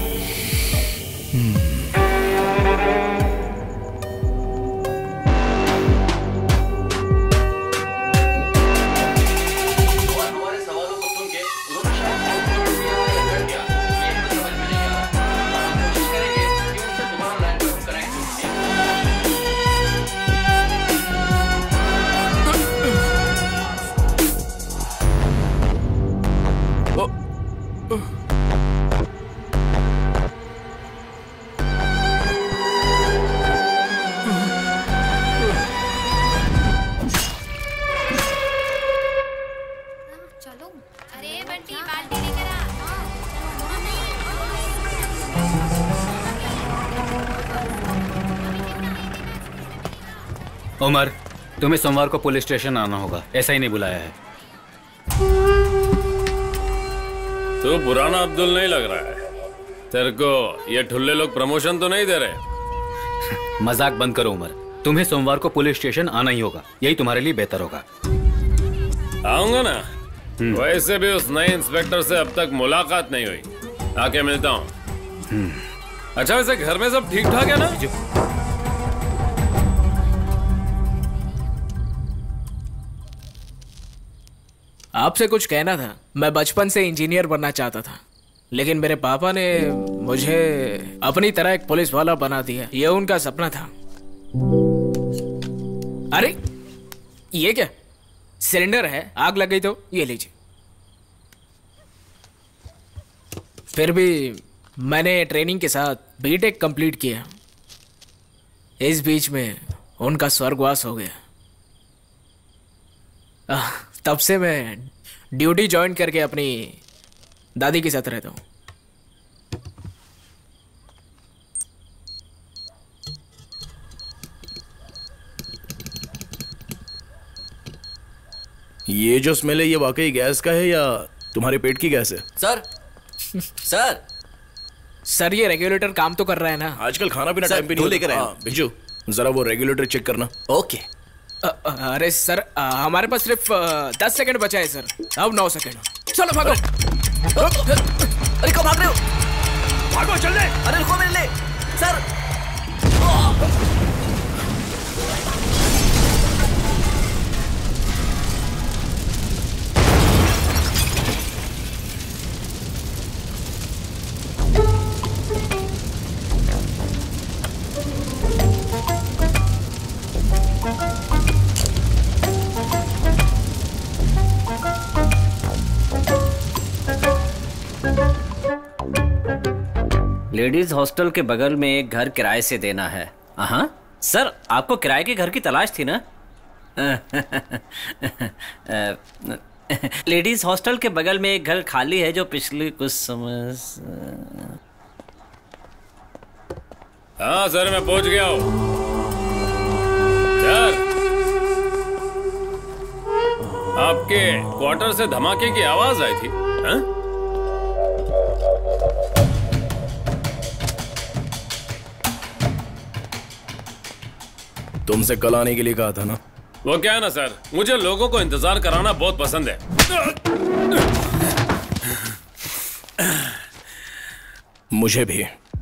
उमर, तुम्हें सोमवार को पुलिस स्टेशन आना होगा, ऐसा ही नहीं बुलाया है। तो पुराना अब्दुल नहीं लग रहा है। तेरे को ये ठुल्ले लोग प्रमोशन तो नहीं दे रहे? मजाक बंद करो उमर, तुम्हें सोमवार को पुलिस स्टेशन आना ही होगा, यही तुम्हारे लिए बेहतर होगा। आऊंगा ना। वैसे भी उस नए इंस्पेक्टर से अब तक मुलाकात नहीं हुई, आके मिलता हूँ। अच्छा, वैसे घर में सब ठीक ठाक है ना? आपसे कुछ कहना था। मैं बचपन से इंजीनियर बनना चाहता था, लेकिन मेरे पापा ने मुझे अपनी तरह एक पुलिस वाला बना दिया। यह उनका सपना था। अरे ये क्या, सिलेंडर है, आग लग गई तो ये लीजिए। फिर भी मैंने ट्रेनिंग के साथ बीटेक कंप्लीट किया। इस बीच में उनका स्वर्गवास हो गया। आह, तब से मैं ड्यूटी ज्वाइन करके अपनी दादी के साथ रहता हूँ। ये जो स्मेल है, ये वाकई गैस का है या तुम्हारे पेट की गैस है? सर सर सर ये रेगुलेटर काम तो कर रहा है ना? आजकल खाना पीना टाइम पे नहीं लेकर आया। बिजू, जरा वो रेगुलेटर चेक करना। ओके। अ- अरे सर, आ, हमारे पास सिर्फ आ, दस सेकंड बचा है सर। अब नौ सेकंड। चलो भागो। अरे कब भाग रहे हो? भागो, चल ले। अरे रुको, मेरे ले सर। लेडीज हॉस्टल के बगल में एक घर किराए से देना है। हाँ सर, आपको किराए के घर की तलाश थी ना? लेडीज हॉस्टल के बगल में एक घर खाली है जो पिछले कुछ समय से... हाँ सर, मैं पहुंच गया हूँ। सर, आपके क्वार्टर से धमाके की आवाज आई थी। हाँ? तुमसे कल आने के लिए कहा था ना? वो क्या है ना सर, मुझे लोगों को इंतजार कराना बहुत पसंद है। मुझे भी।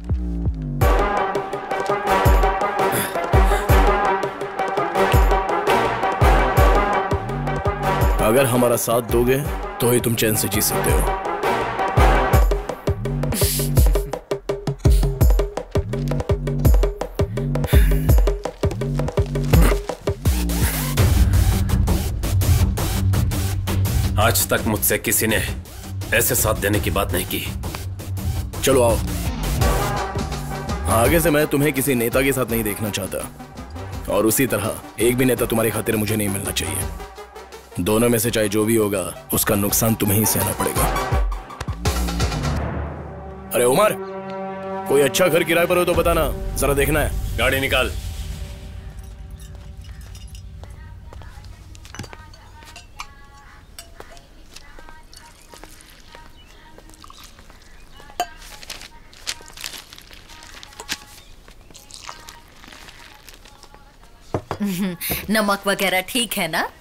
अगर हमारा साथ दोगे तो ही तुम चैन से जी सकते हो। आज तक मुझसे किसी ने ऐसे साथ देने की बात नहीं की। चलो आओ। आगे से मैं तुम्हें किसी नेता के साथ नहीं देखना चाहता, और उसी तरह एक भी नेता तुम्हारी खातिर मुझे नहीं मिलना चाहिए। दोनों में से चाहे जो भी होगा, उसका नुकसान तुम्हें ही सहना पड़ेगा। अरे उमर, कोई अच्छा घर किराए पर हो तो बताना, जरा देखना है। गाड़ी निकाल। नमक वगैरह ठीक है ना?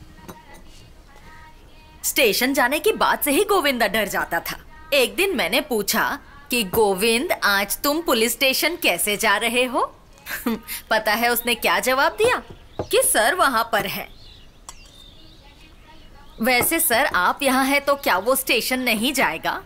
स्टेशन जाने की बात से ही गोविंदा डर जाता था। एक दिन मैंने पूछा कि गोविंद आज तुम पुलिस स्टेशन कैसे जा रहे हो? पता है उसने क्या जवाब दिया? कि सर वहां पर है। वैसे सर आप यहाँ हैं तो क्या वो स्टेशन नहीं जाएगा?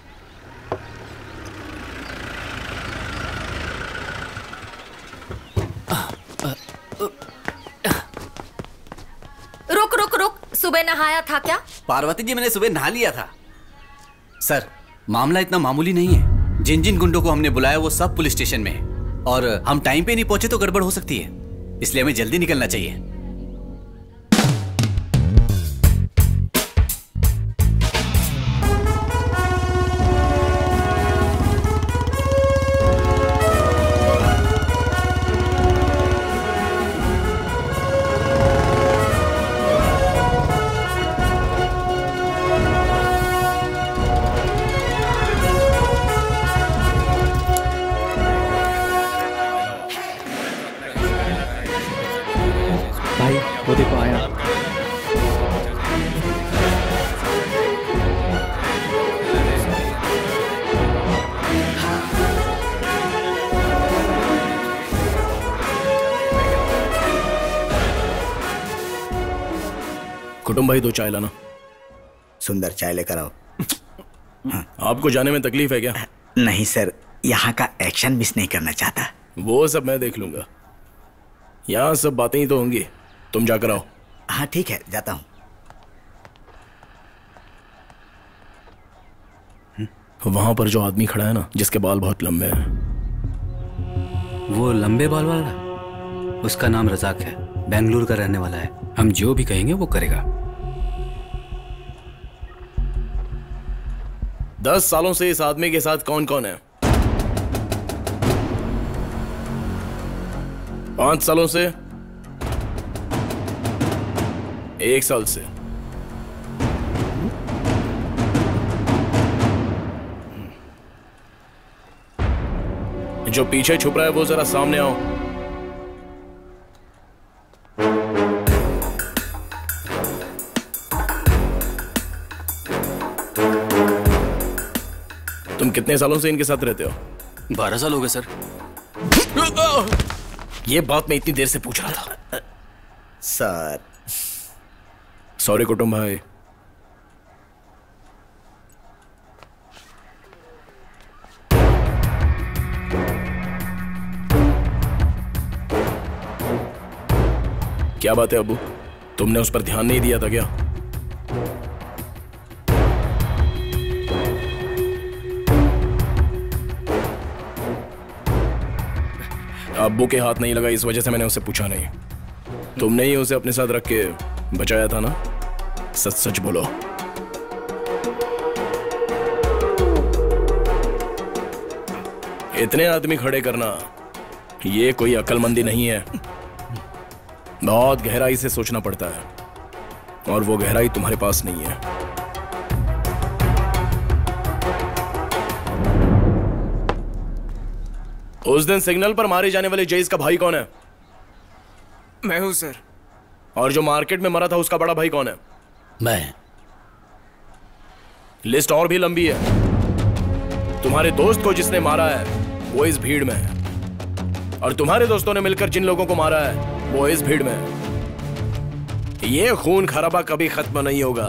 रुक रुक रुक, सुबह नहाया था क्या? पार्वती जी मैंने सुबह नहा लिया था। सर मामला इतना मामूली नहीं है। जिन जिन गुंडों को हमने बुलाया वो सब पुलिस स्टेशन में है और हम टाइम पे नहीं पहुंचे तो गड़बड़ हो सकती है, इसलिए हमें जल्दी निकलना चाहिए। वो देखो आया। कुटुंब भाई दो चाय लाना। सुंदर चाय लेकर आओ। आपको जाने में तकलीफ है क्या? नहीं सर, यहाँ का एक्शन मिस नहीं करना चाहता। वो सब मैं देख लूंगा, यहाँ सब बातें ही तो होंगी। तुम जाकर आओ। हाँ ठीक है, जाता हूँ। वहां पर जो आदमी खड़ा है ना, जिसके बाल बहुत लंबे हैं, वो लंबे बाल वाला, उसका नाम रजाक है, बेंगलुरु का रहने वाला है। हम जो भी कहेंगे वो करेगा। दस सालों से इस आदमी के साथ कौन कौन है? पांच सालों से, एक साल से। जो पीछे छुप रहा है वो जरा सामने आओ। तुम कितने सालों से इनके साथ रहते हो? बारह साल हो गए सर। ये बात मैं इतनी देर से पूछ रहा था। सर सॉरी कुटुंब भाई। क्या बात है अबू, तुमने उस पर ध्यान नहीं दिया था क्या? अब्बू के हाथ नहीं लगा इस वजह से मैंने उसे पूछा नहीं। तुमने ही उसे अपने साथ रख के बचाया था ना? सच सच बोलो। इतने आदमी खड़े करना ये कोई अक्लमंदी नहीं है। बहुत गहराई से सोचना पड़ता है और वो गहराई तुम्हारे पास नहीं है। उस दिन सिग्नल पर मारे जाने वाले जयस का भाई कौन है? मैं हूं सर। और जो मार्केट में मरा था उसका बड़ा भाई कौन है? मैं। लिस्ट और भी लंबी है। तुम्हारे दोस्त को जिसने मारा है वो इस भीड़ में है और तुम्हारे दोस्तों ने मिलकर जिन लोगों को मारा है वो इस भीड़ में है। ये खून खराबा कभी खत्म नहीं होगा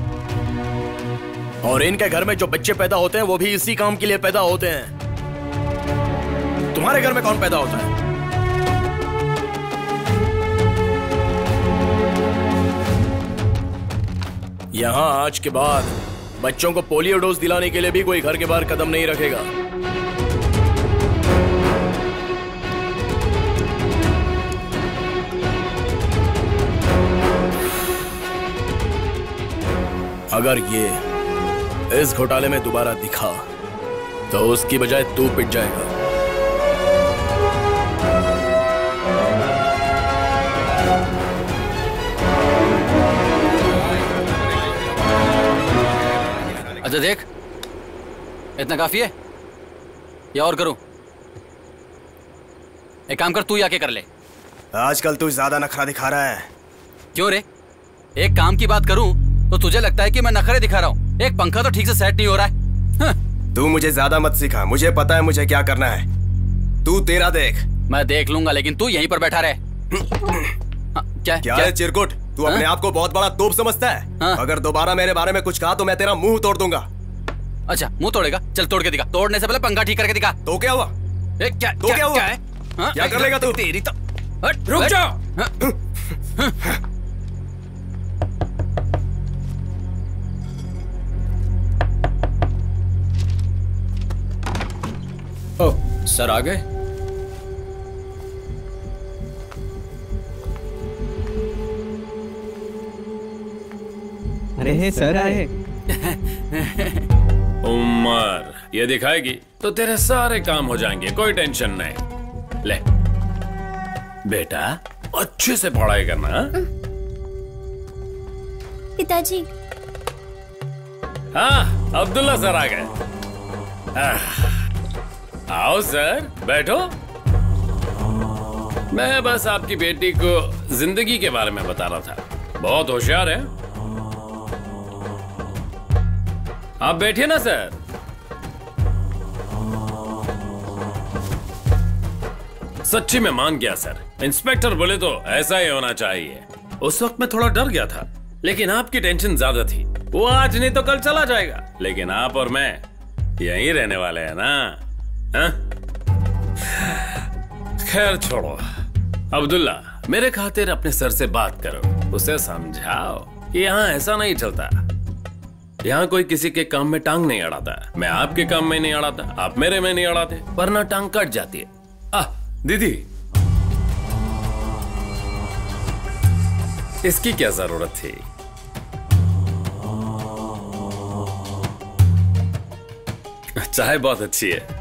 और इनके घर में जो बच्चे पैदा होते हैं वो भी इसी काम के लिए पैदा होते हैं। तुम्हारे घर में कौन पैदा होता है? यहां आज के बाद बच्चों को पोलियो डोज दिलाने के लिए भी कोई घर के बाहर कदम नहीं रखेगा। अगर ये इस घोटाले में दोबारा दिखा तो उसकी बजाय तू पिट जाएगा। अच्छा देख, इतना काफी है या और करूं? एक काम कर, तू ही आके कर ले। आजकल तू ज्यादा नखरा दिखा रहा है। क्यों रे? एक काम की बात करूं तो तुझे लगता है कि मैं नखरे दिखा रहा हूँ। एक पंखा तो ठीक से सेट नहीं हो रहा है। तू मुझे ज्यादा मत सिखा, मुझे पता है मुझे क्या करना है। तू तेरा देख। मैं देख लूंगा, लेकिन तू यहीं पर बैठा रहे। क्या क्या है चिरकुट? तू अपने आप को बहुत बड़ा तोप समझता है? अगर दोबारा मेरे बारे में कुछ कहा तो मैं तेरा मुंह तोड़ दूंगा। अच्छा, मुंह तोड़ेगा? चल तोड़ के दिखा। तोड़ने से पहले पंखा ठीक करके दिखा। तो क्या हुआ? ए, क्या तो क्या हुआ? क्या है? हाँ? क्या कर लेगा तू? तेरी तो रुक जा। ओह, सर आ गए? अरे सर आए। उमर ये दिखाएगी तो तेरे सारे काम हो जाएंगे, कोई टेंशन नहीं। ले बेटा, अच्छे से पढ़ाई करना। पिताजी। हाँ, अब्दुल्ला सर आ गए। आओ सर, बैठो। मैं बस आपकी बेटी को जिंदगी के बारे में बता रहा था। बहुत होशियार है। आप बैठिए ना सर। सच्ची में मान गया सर। इंस्पेक्टर बोले तो ऐसा ही होना चाहिए। उस वक्त मैं थोड़ा डर गया था, लेकिन आपकी टेंशन ज्यादा थी। वो आज नहीं तो कल चला जाएगा, लेकिन आप और मैं यहीं रहने वाले हैं ना। हाँ? खैर छोड़ो। अब्दुल्ला, मेरे खातिर अपने सर से बात करो, उसे समझाओ कि यहाँ ऐसा नहीं चलता। यहाँ कोई किसी के काम में टांग नहीं अड़ाता। मैं आपके काम में नहीं अड़ाता, आप मेरे में नहीं अड़ाते, वरना टांग कट जाती है। आ, दीदी, इसकी क्या जरूरत थी? चाय बहुत अच्छी है।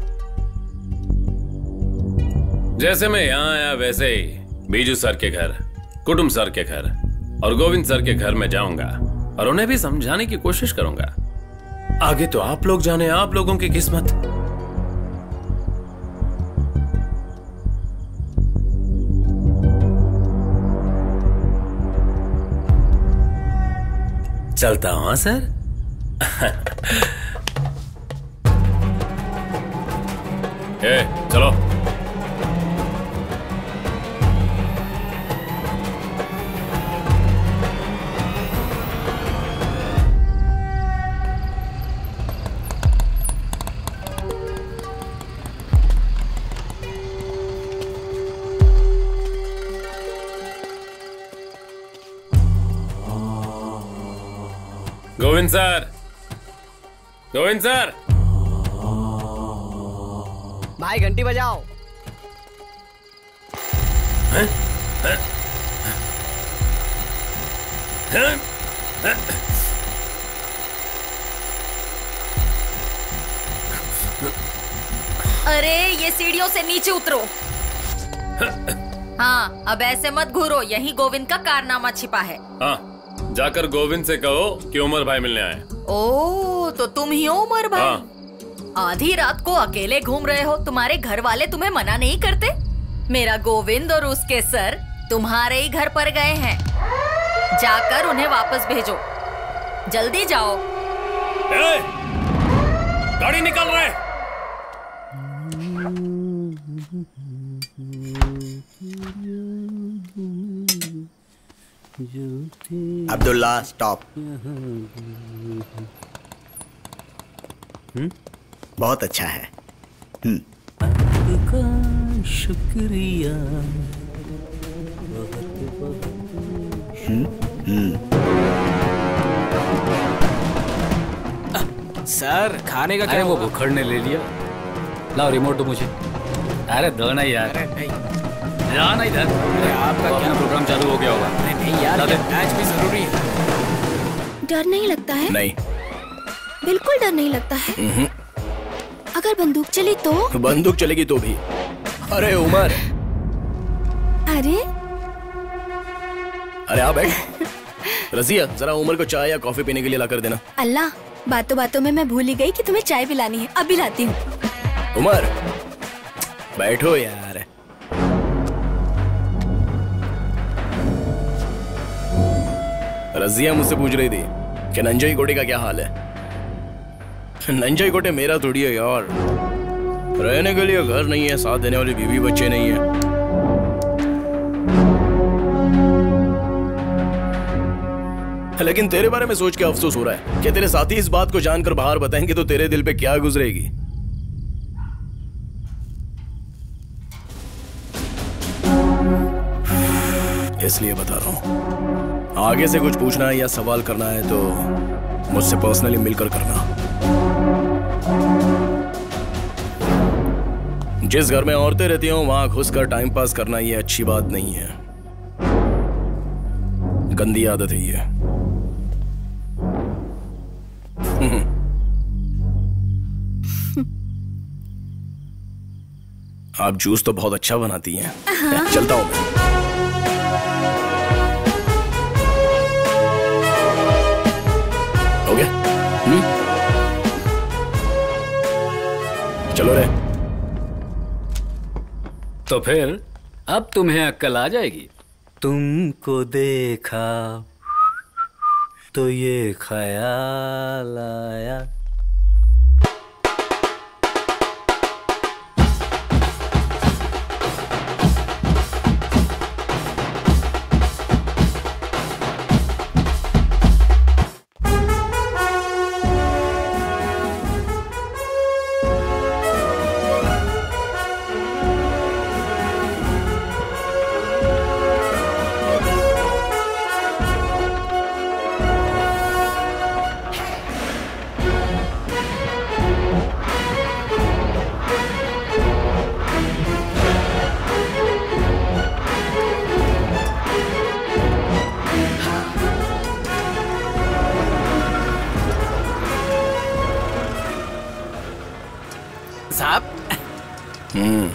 जैसे मैं यहाँ आया वैसे ही बीजू सर के घर, कुटुंब सर के घर और गोविंद सर के घर में जाऊंगा और उन्हें भी समझाने की कोशिश करूंगा। आगे तो आप लोग जाने, आप लोगों की किस्मत। चलता हूं सर। ए, चलो। Govind sir, Govind sir. भाई घंटी बजाओ। हैं? हैं? हैं? हैं? अरे ये सीढ़ियों से नीचे उतरो। हाँ, अब ऐसे मत घूरो, यही गोविंद का कारनामा छिपा है। हाँ, जाकर गोविंद से कहो कि उमर भाई मिलने आए। ओ, तो तुम ही हो उमर भाई। हाँ। आधी रात को अकेले घूम रहे हो, तुम्हारे घर वाले तुम्हें मना नहीं करते? मेरा गोविंद और उसके सर तुम्हारे ही घर पर गए हैं, जाकर उन्हें वापस भेजो। जल्दी जाओ। ए, गाड़ी निकल रहा है। अब्दुल्ला स्टॉप। बहुत अच्छा है। आपका शुक्रिया। सर खाने का क्या? अरे वो भुखड़ ने ले लिया। लाओ रिमोट दो मुझे। अरे दो ना यार। ना इधर। आपका क्या प्रोग्राम चालू हो गया होगा? नहीं यार, मैच भी जरूरी है। डर नहीं लगता है? नहीं, बिल्कुल डर नहीं लगता है। अगर बंदूक चली तो? बंदूक चलेगी तो भी। अरे उमर। अरे अरे आ बैठ। रजिया, जरा उमर को चाय या कॉफी पीने के लिए ला कर देना। अल्लाह, बातों बातों में मैं भूल ही गई कि तुम्हें चाय पिलानी है। अभी लाती हूँ। उमर बैठो यार। रजिया मुझसे पूछ रही थी कि नंजाई कोटे का क्या हाल है। नंजाई कोटे मेरा थोड़ी है यार, रहने के लिए घर नहीं है, साथ देने वाली बीवी बच्चे नहीं है। लेकिन तेरे बारे में सोच के अफसोस हो रहा है कि तेरे साथी इस बात को जानकर बाहर बताएंगे तो तेरे दिल पे क्या गुजरेगी। इसलिए बता रहा हूं, आगे से कुछ पूछना है या सवाल करना है तो मुझसे पर्सनली मिलकर करना। जिस घर में औरतें रहती हो वहां घुसकर टाइम पास करना ये अच्छी बात नहीं है, गंदी आदत है ये। आप जूस तो बहुत अच्छा बनाती हैं। चलता हूं मैं। हो गया? हम्म? चलो रे। तो फिर अब तुम्हें अक्ल आ जाएगी। तुमको देखा तो ये ख्याल आया। हम्म,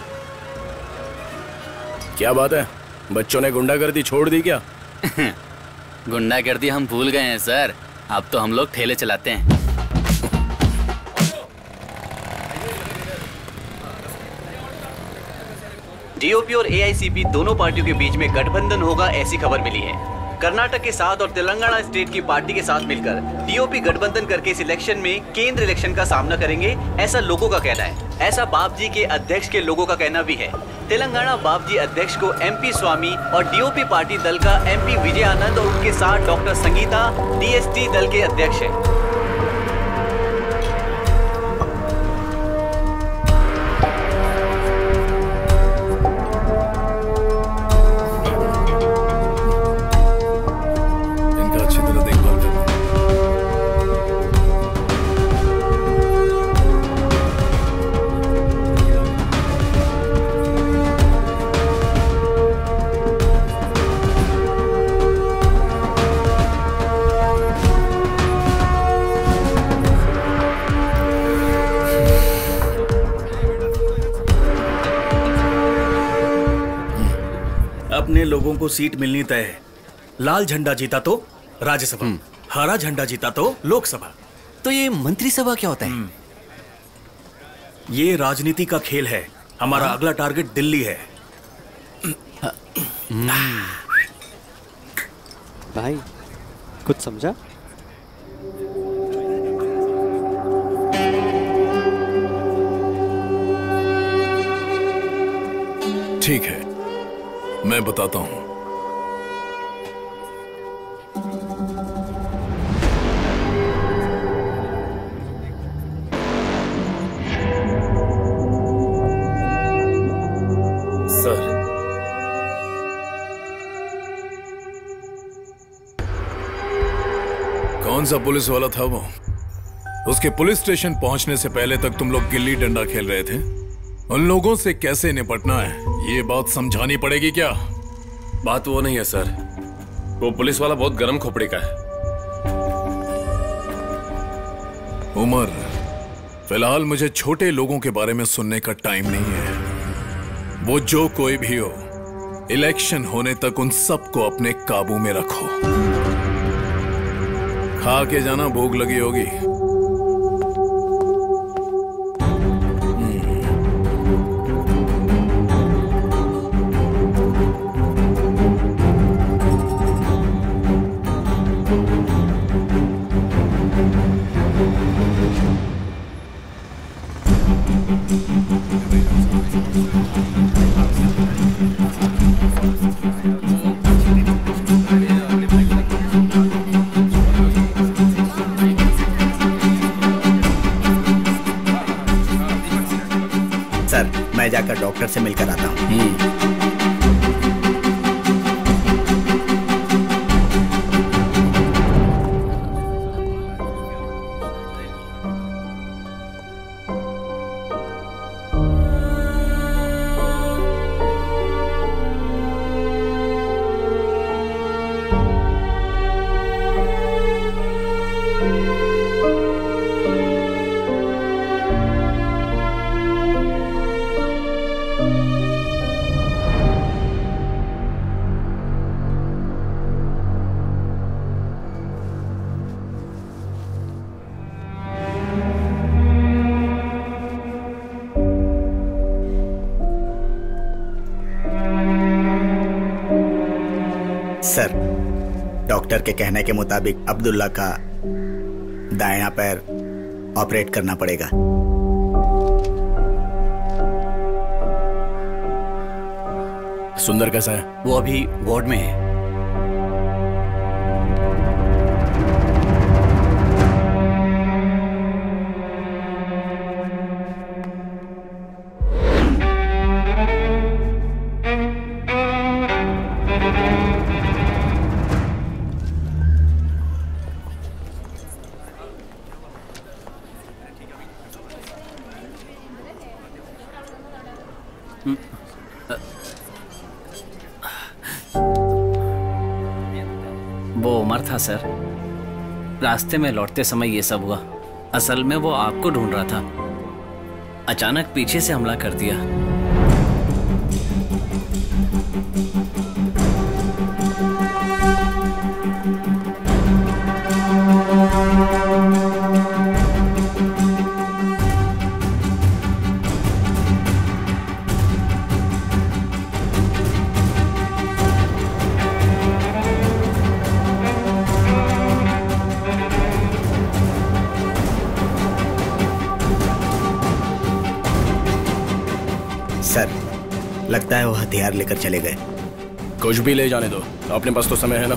क्या बात है, बच्चों ने गुंडागर्दी छोड़ दी क्या? गुंडागर्दी हम भूल गए हैं सर, अब तो हम लोग ठेले चलाते हैं। डीओपी और एआईसीपी दोनों पार्टियों के बीच में गठबंधन होगा ऐसी खबर मिली है। कर्नाटक के साथ और तेलंगाना स्टेट की पार्टी के साथ मिलकर डीओपी गठबंधन करके इस इलेक्शन में केंद्र इलेक्शन का सामना करेंगे, ऐसा लोगों का कहना है। ऐसा बापजी के अध्यक्ष के लोगों का कहना भी है। तेलंगाना बापजी अध्यक्ष को एमपी स्वामी और डीओपी पार्टी दल का एमपी विजय आनंद और उनके साथ डॉक्टर संगीता डीएसटी दल के अध्यक्ष है। अपने लोगों को सीट मिलनी तय है। लाल झंडा जीता तो राज्यसभा, हरा झंडा जीता तो लोकसभा। तो ये मंत्रिसभा क्या होता है? ये राजनीति का खेल है। हमारा हाँ? अगला टारगेट दिल्ली है। भाई कुछ समझा? ठीक है, मैं बताता हूं। सर, कौन सा पुलिस वाला था वो? उसके पुलिस स्टेशन पहुंचने से पहले तक तुम लोग गिल्ली डंडा खेल रहे थे। उन लोगों से कैसे निपटना है ये बात समझानी पड़ेगी क्या? बात वो नहीं है सर, वो पुलिस वाला बहुत गर्म खोपड़ी का है। उमर, फिलहाल मुझे छोटे लोगों के बारे में सुनने का टाइम नहीं है। वो जो कोई भी हो, इलेक्शन होने तक उन सबको अपने काबू में रखो। खा के जाना, भूख लगी होगी। सर, मैं जाकर डॉक्टर से मिलकर आता हूँ। सर, डॉक्टर के कहने के मुताबिक अब्दुल्ला का दाहिना पैर ऑपरेट करना पड़ेगा। सुंदर कैसा है? वो अभी वार्ड में है। वो उमर था सर। रास्ते में लौटते समय ये सब हुआ। असल में वो आपको ढूंढ रहा था, अचानक पीछे से हमला कर दिया। सर, लगता है वो हथियार लेकर चले गए। कुछ भी ले जाने दो, अपने पास तो समय है ना।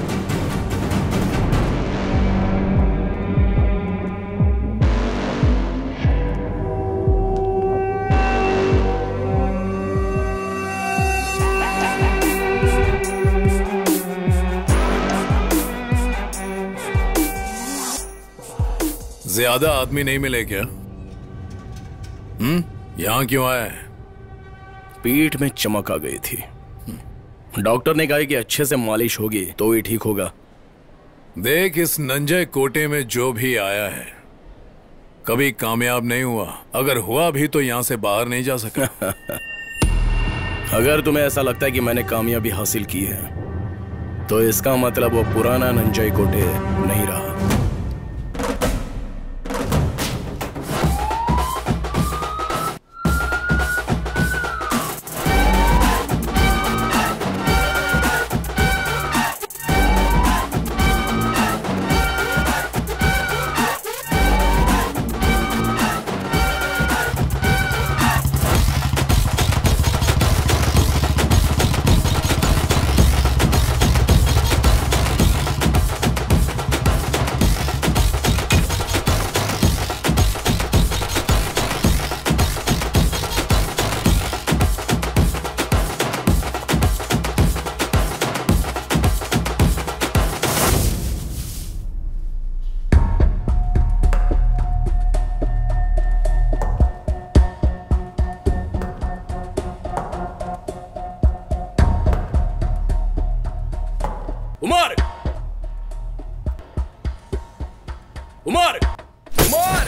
ज्यादा आदमी नहीं मिले क्या? हम्म, यहां क्यों आया है? पीठ में चमक आ गई थी। डॉक्टर ने कहा कि अच्छे से मालिश होगी तो ही ठीक होगा। देख, इस नंजे कोटे में जो भी आया है कभी कामयाब नहीं हुआ। अगर हुआ भी तो यहां से बाहर नहीं जा सका। अगर तुम्हें ऐसा लगता है कि मैंने कामयाबी हासिल की है तो इसका मतलब वो पुराना नंजाई कोटे नहीं रहा। उमर! उमर! उमर!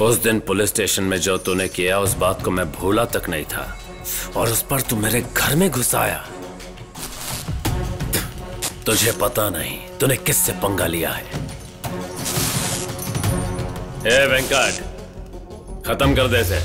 उस दिन पुलिस स्टेशन में जो तूने किया उस बात को मैं भूला तक नहीं था, और उस पर तू मेरे घर में घुस आया। तुझे पता नहीं तूने किससे पंगा लिया है। ए वेंकट, खत्म कर दे इसे।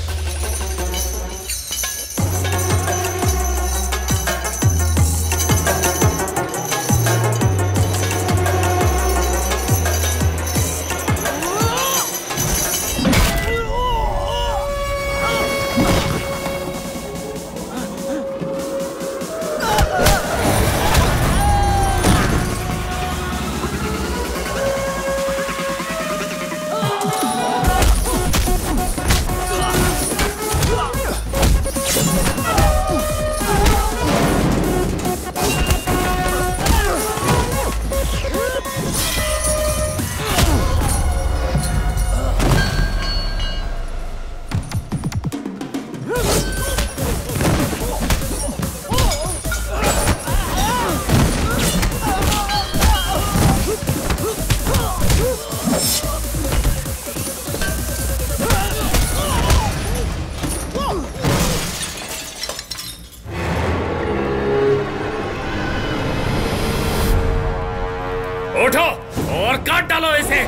उठो और काट डालो इसे।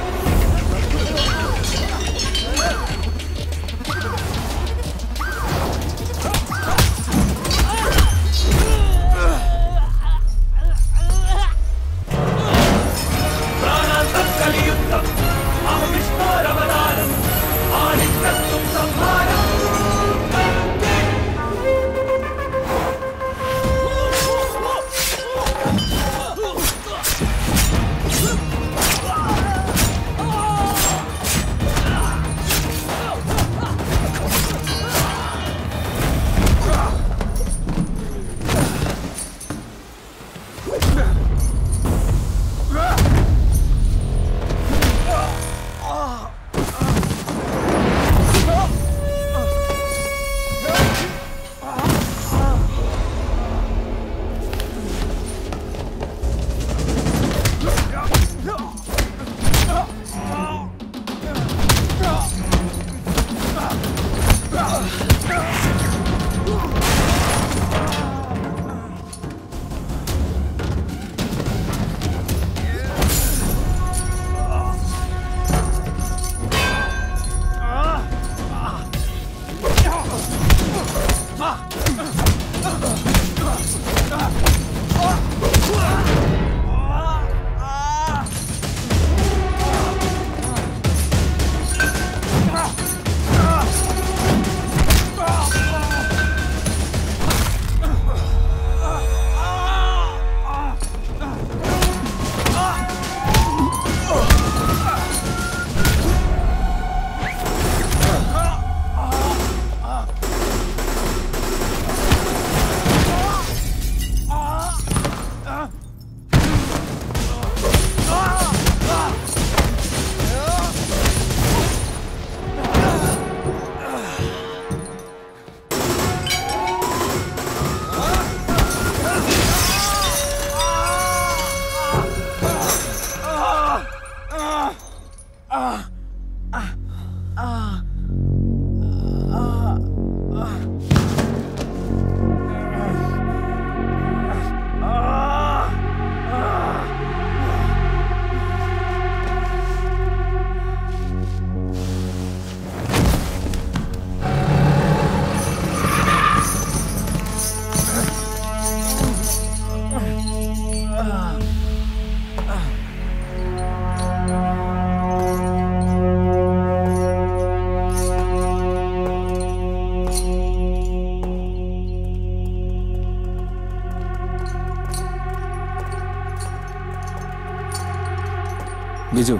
बिजू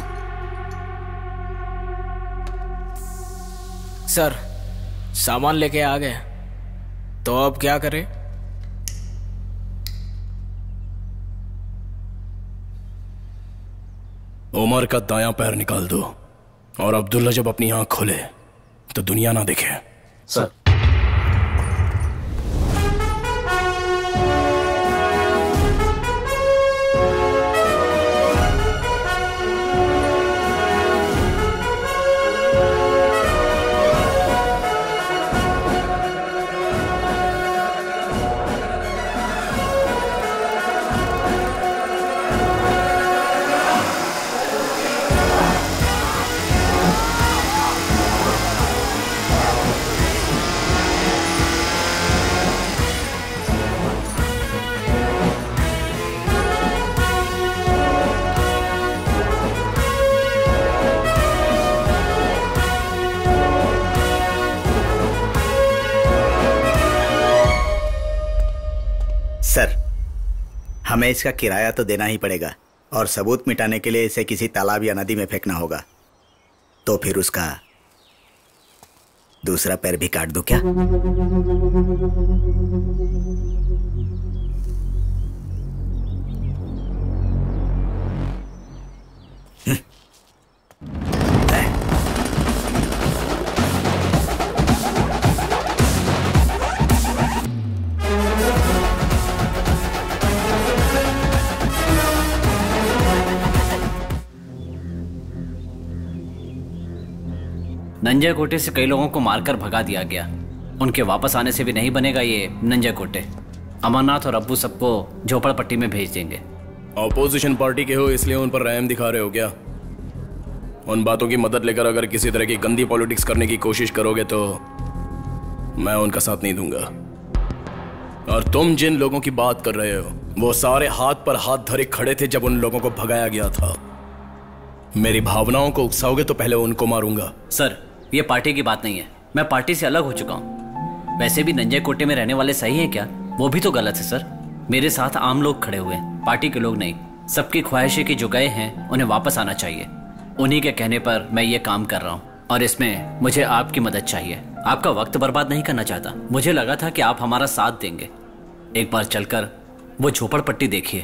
सर, सामान लेके आ गए, तो अब क्या करें? उमर का दायां पैर निकाल दो, और अब्दुल्ला जब अपनी आंख खोले तो दुनिया ना देखे। सर। हमें इसका किराया तो देना ही पड़ेगा और सबूत मिटाने के लिए इसे किसी तालाब या नदी में फेंकना होगा। तो फिर उसका दूसरा पैर भी काट दूं क्या? नंजा कोटे से कई लोगों को मारकर भगा दिया गया। उनके वापस आने से भी नहीं बनेगा ये नंजा कोटे। अमरनाथ और अब्बू सबको झोपड़पट्टी में भेज देंगे। ऑपोजिशन पार्टी के हो इसलिए उन पर रहम दिखा रहे हो क्या? उन बातों की मदद लेकर अगर किसी तरह की गंदी पॉलिटिक्स करने की कोशिश करोगे तो मैं उनका साथ नहीं दूंगा। और तुम जिन लोगों की बात कर रहे हो वो सारे हाथ पर हाथ धरे खड़े थे जब उन लोगों को भगाया गया था। मेरी भावनाओं को उकसाओगे तो पहले उनको मारूंगा। सर, ये पार्टी की बात नहीं है। मैं पार्टी से अलग हो चुका हूँ। वैसे भी नंजा कोटे में रहने वाले सही है क्या? वो भी तो गलत है सर। मेरे साथ आम लोग खड़े हुए हैं, पार्टी के लोग नहीं। सबकी ख्वाहिशें की जो गए हैं उन्हें वापस आना चाहिए। उन्हीं के कहने पर मैं ये काम कर रहा हूँ और इसमें मुझे आपकी मदद चाहिए। आपका वक्त बर्बाद नहीं करना चाहता। मुझे लगा था कि आप हमारा साथ देंगे। एक बार चलकर वो झोपड़पट्टी देखिए।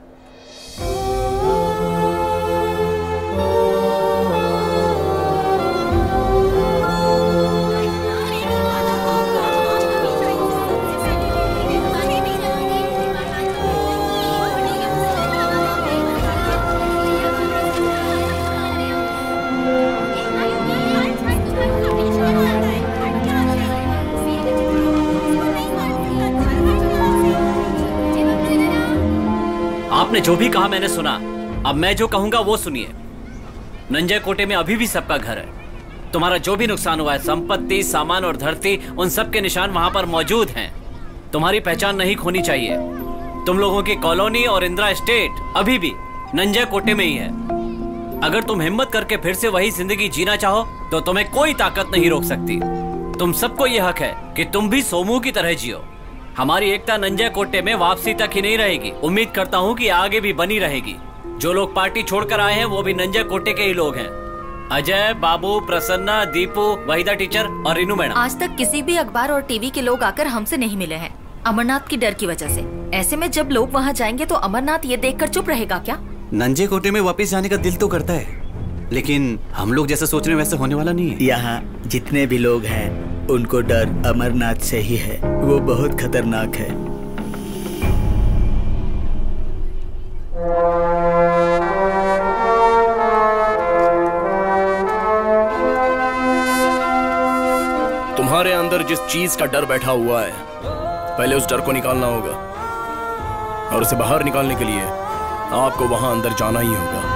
आपने जो भी कहा मैंने सुना। अब मैं जो कहूंगा वो सुनिए। नंजा कोटे में अभी भी सबका घर है। तुम्हारा जो भी नुकसान हुआ है, संपत्ति, सामान और धरती, उन सब के निशान वहां पर मौजूद हैं। तुम्हारी पहचान नहीं खोनी चाहिए। तुम लोगों की कॉलोनी और इंदिरा एस्टेट अभी भी नंजा कोटे में ही है। अगर तुम हिम्मत करके फिर से वही जिंदगी जीना चाहो तो तुम्हें कोई ताकत नहीं रोक सकती। तुम सबको ये हक है कि तुम भी सोमू की तरह जियो। हमारी एकता नंजा कोटे में वापसी तक ही नहीं रहेगी। उम्मीद करता हूँ कि आगे भी बनी रहेगी। जो लोग पार्टी छोड़कर आए हैं वो भी नंजा कोटे के ही लोग हैं। अजय, बाबू, प्रसन्ना, दीपू, वहीदा टीचर और रीनू मैडम। आज तक किसी भी अखबार और टीवी के लोग आकर हमसे नहीं मिले हैं, अमरनाथ की डर की वजह से। ऐसे में जब लोग वहाँ जाएंगे तो अमरनाथ ये देखकर चुप रहेगा क्या? नंजे कोटे में वापस जाने का दिल तो करता है, लेकिन हम लोग जैसा सोच रहे हैं वैसे होने वाला नहीं है। यहाँ जितने भी लोग हैं उनको डर अमरनाथ से ही है। वो बहुत खतरनाक है। तुम्हारे अंदर जिस चीज का डर बैठा हुआ है पहले उस डर को निकालना होगा और उसे बाहर निकालने के लिए आपको वहां अंदर जाना ही होगा।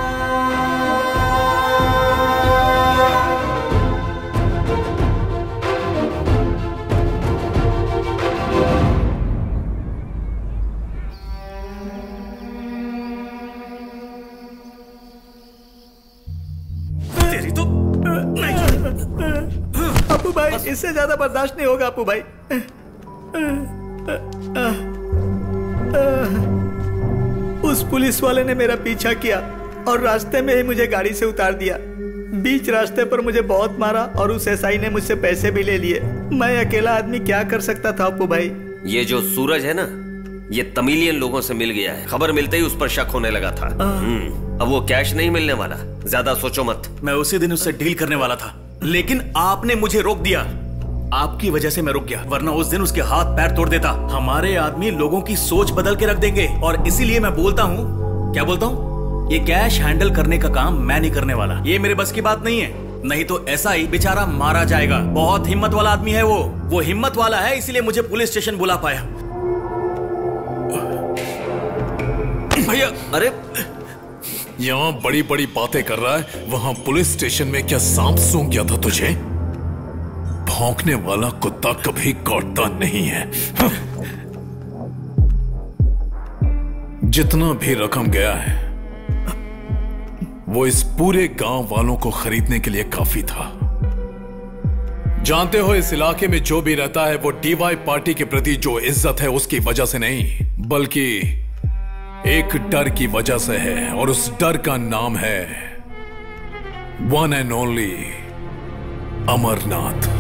अपू भाई, इससे ज्यादा बर्दाश्त नहीं होगा अपू भाई। उस पुलिस वाले ने मेरा पीछा किया और रास्ते में ही मुझे गाड़ी से उतार दिया। बीच रास्ते पर मुझे बहुत मारा और उस एसआई ने मुझसे पैसे भी ले लिए। मैं अकेला आदमी क्या कर सकता था अपू भाई? ये जो सूरज है ना, ये तमिलियन लोगों से मिल गया है। खबर मिलते ही उस पर शक होने लगा था। अब वो कैश नहीं मिलने वाला, ज्यादा सोचो मत। मैं उसी दिन उससे डील करने वाला था, लेकिन आपने मुझे रोक दिया। आपकी वजह से मैं रुक गया, वरना उस दिन उसके हाथ पैर तोड़ देता। हमारे आदमी लोगों की सोच बदल के रख देंगे और इसीलिए मैं बोलता हूँ, क्या बोलता हूँ, ये कैश हैंडल करने का काम मैं नहीं करने वाला। ये मेरे बस की बात नहीं है, नहीं तो ऐसा ही बेचारा मारा जाएगा। बहुत हिम्मत वाला आदमी है वो वो हिम्मत वाला है, इसीलिए मुझे पुलिस स्टेशन बुला पाया। भैया, अरे यहाँ बड़ी बड़ी बातें कर रहा है, वहां पुलिस स्टेशन में क्या सांप सूंघ गया था तुझे? भौंकने वाला कुत्ता कभी कौड़ता नहीं है। जितना भी रकम गया है वो इस पूरे गांव वालों को खरीदने के लिए काफी था। जानते हो, इस इलाके में जो भी रहता है वो डीवाई पार्टी के प्रति जो इज्जत है उसकी वजह से नहीं, बल्कि एक डर की वजह से है और उस डर का नाम है वन एंड ओनली अमरनाथ।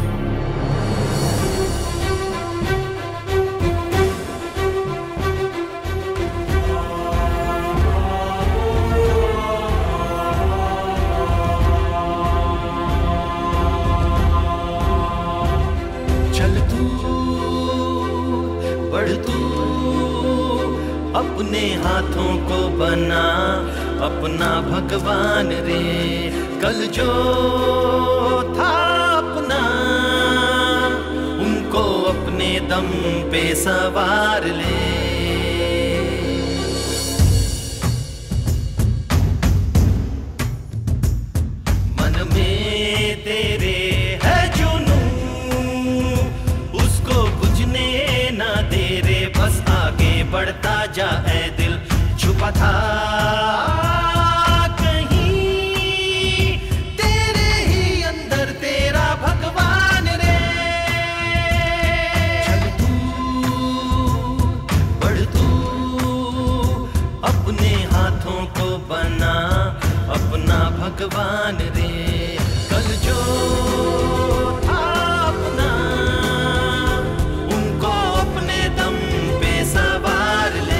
अपने हाथों को बना अपना भगवान रे, कल जो था अपना उनको अपने दम पे सवार ले। मन में तेरे है जुनून, उसको बुझने ना दे रे, बस आगे बढ़ता जा ऐ दिल। छुपा था कहीं तेरे ही अंदर तेरा भगवान रे, चल तू बढ़ तू अपने हाथों को बना अपना भगवान रे, कल जो था अपना उनको अपने दम पे सवार ले।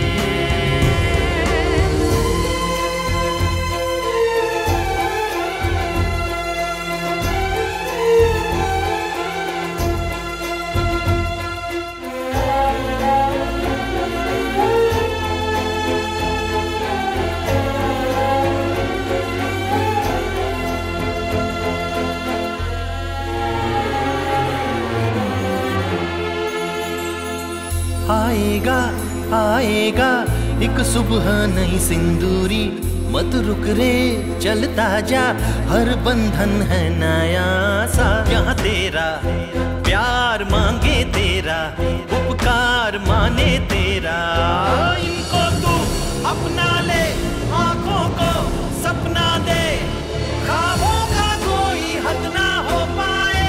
आएगा आएगा एक सुबह नई सिंदूरी, मत रुक रे चलता जा, हर बंधन है नया सा। यहाँ तेरा प्यार मांगे तेरा, उपकार माने तेरा, इनको तू अपना ले, आंखों को सपना दे, ख्वाबों का कोई हद ना हो पाए।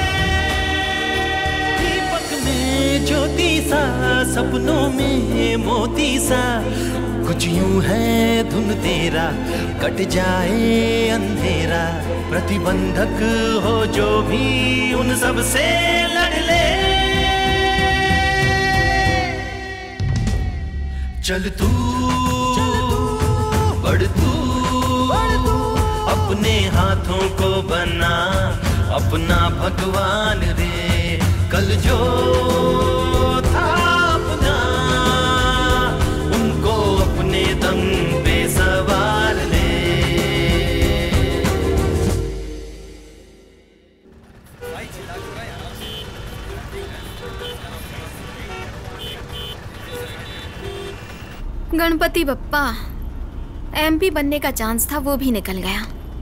दीपक में ज्योति सा, सपनों में मोती सा, कुछ यूं है धुन तेरा, कट जाए अंधेरा। प्रतिबंधक हो जो भी उन सब से लड़ ले, चल तू बढ़ तू अपने हाथों को बना अपना भगवान रे, कल जो था अपना उनको अपने दम पे सवार ले। गणपति बप्पा, एमपी बनने का चांस था वो भी निकल गया।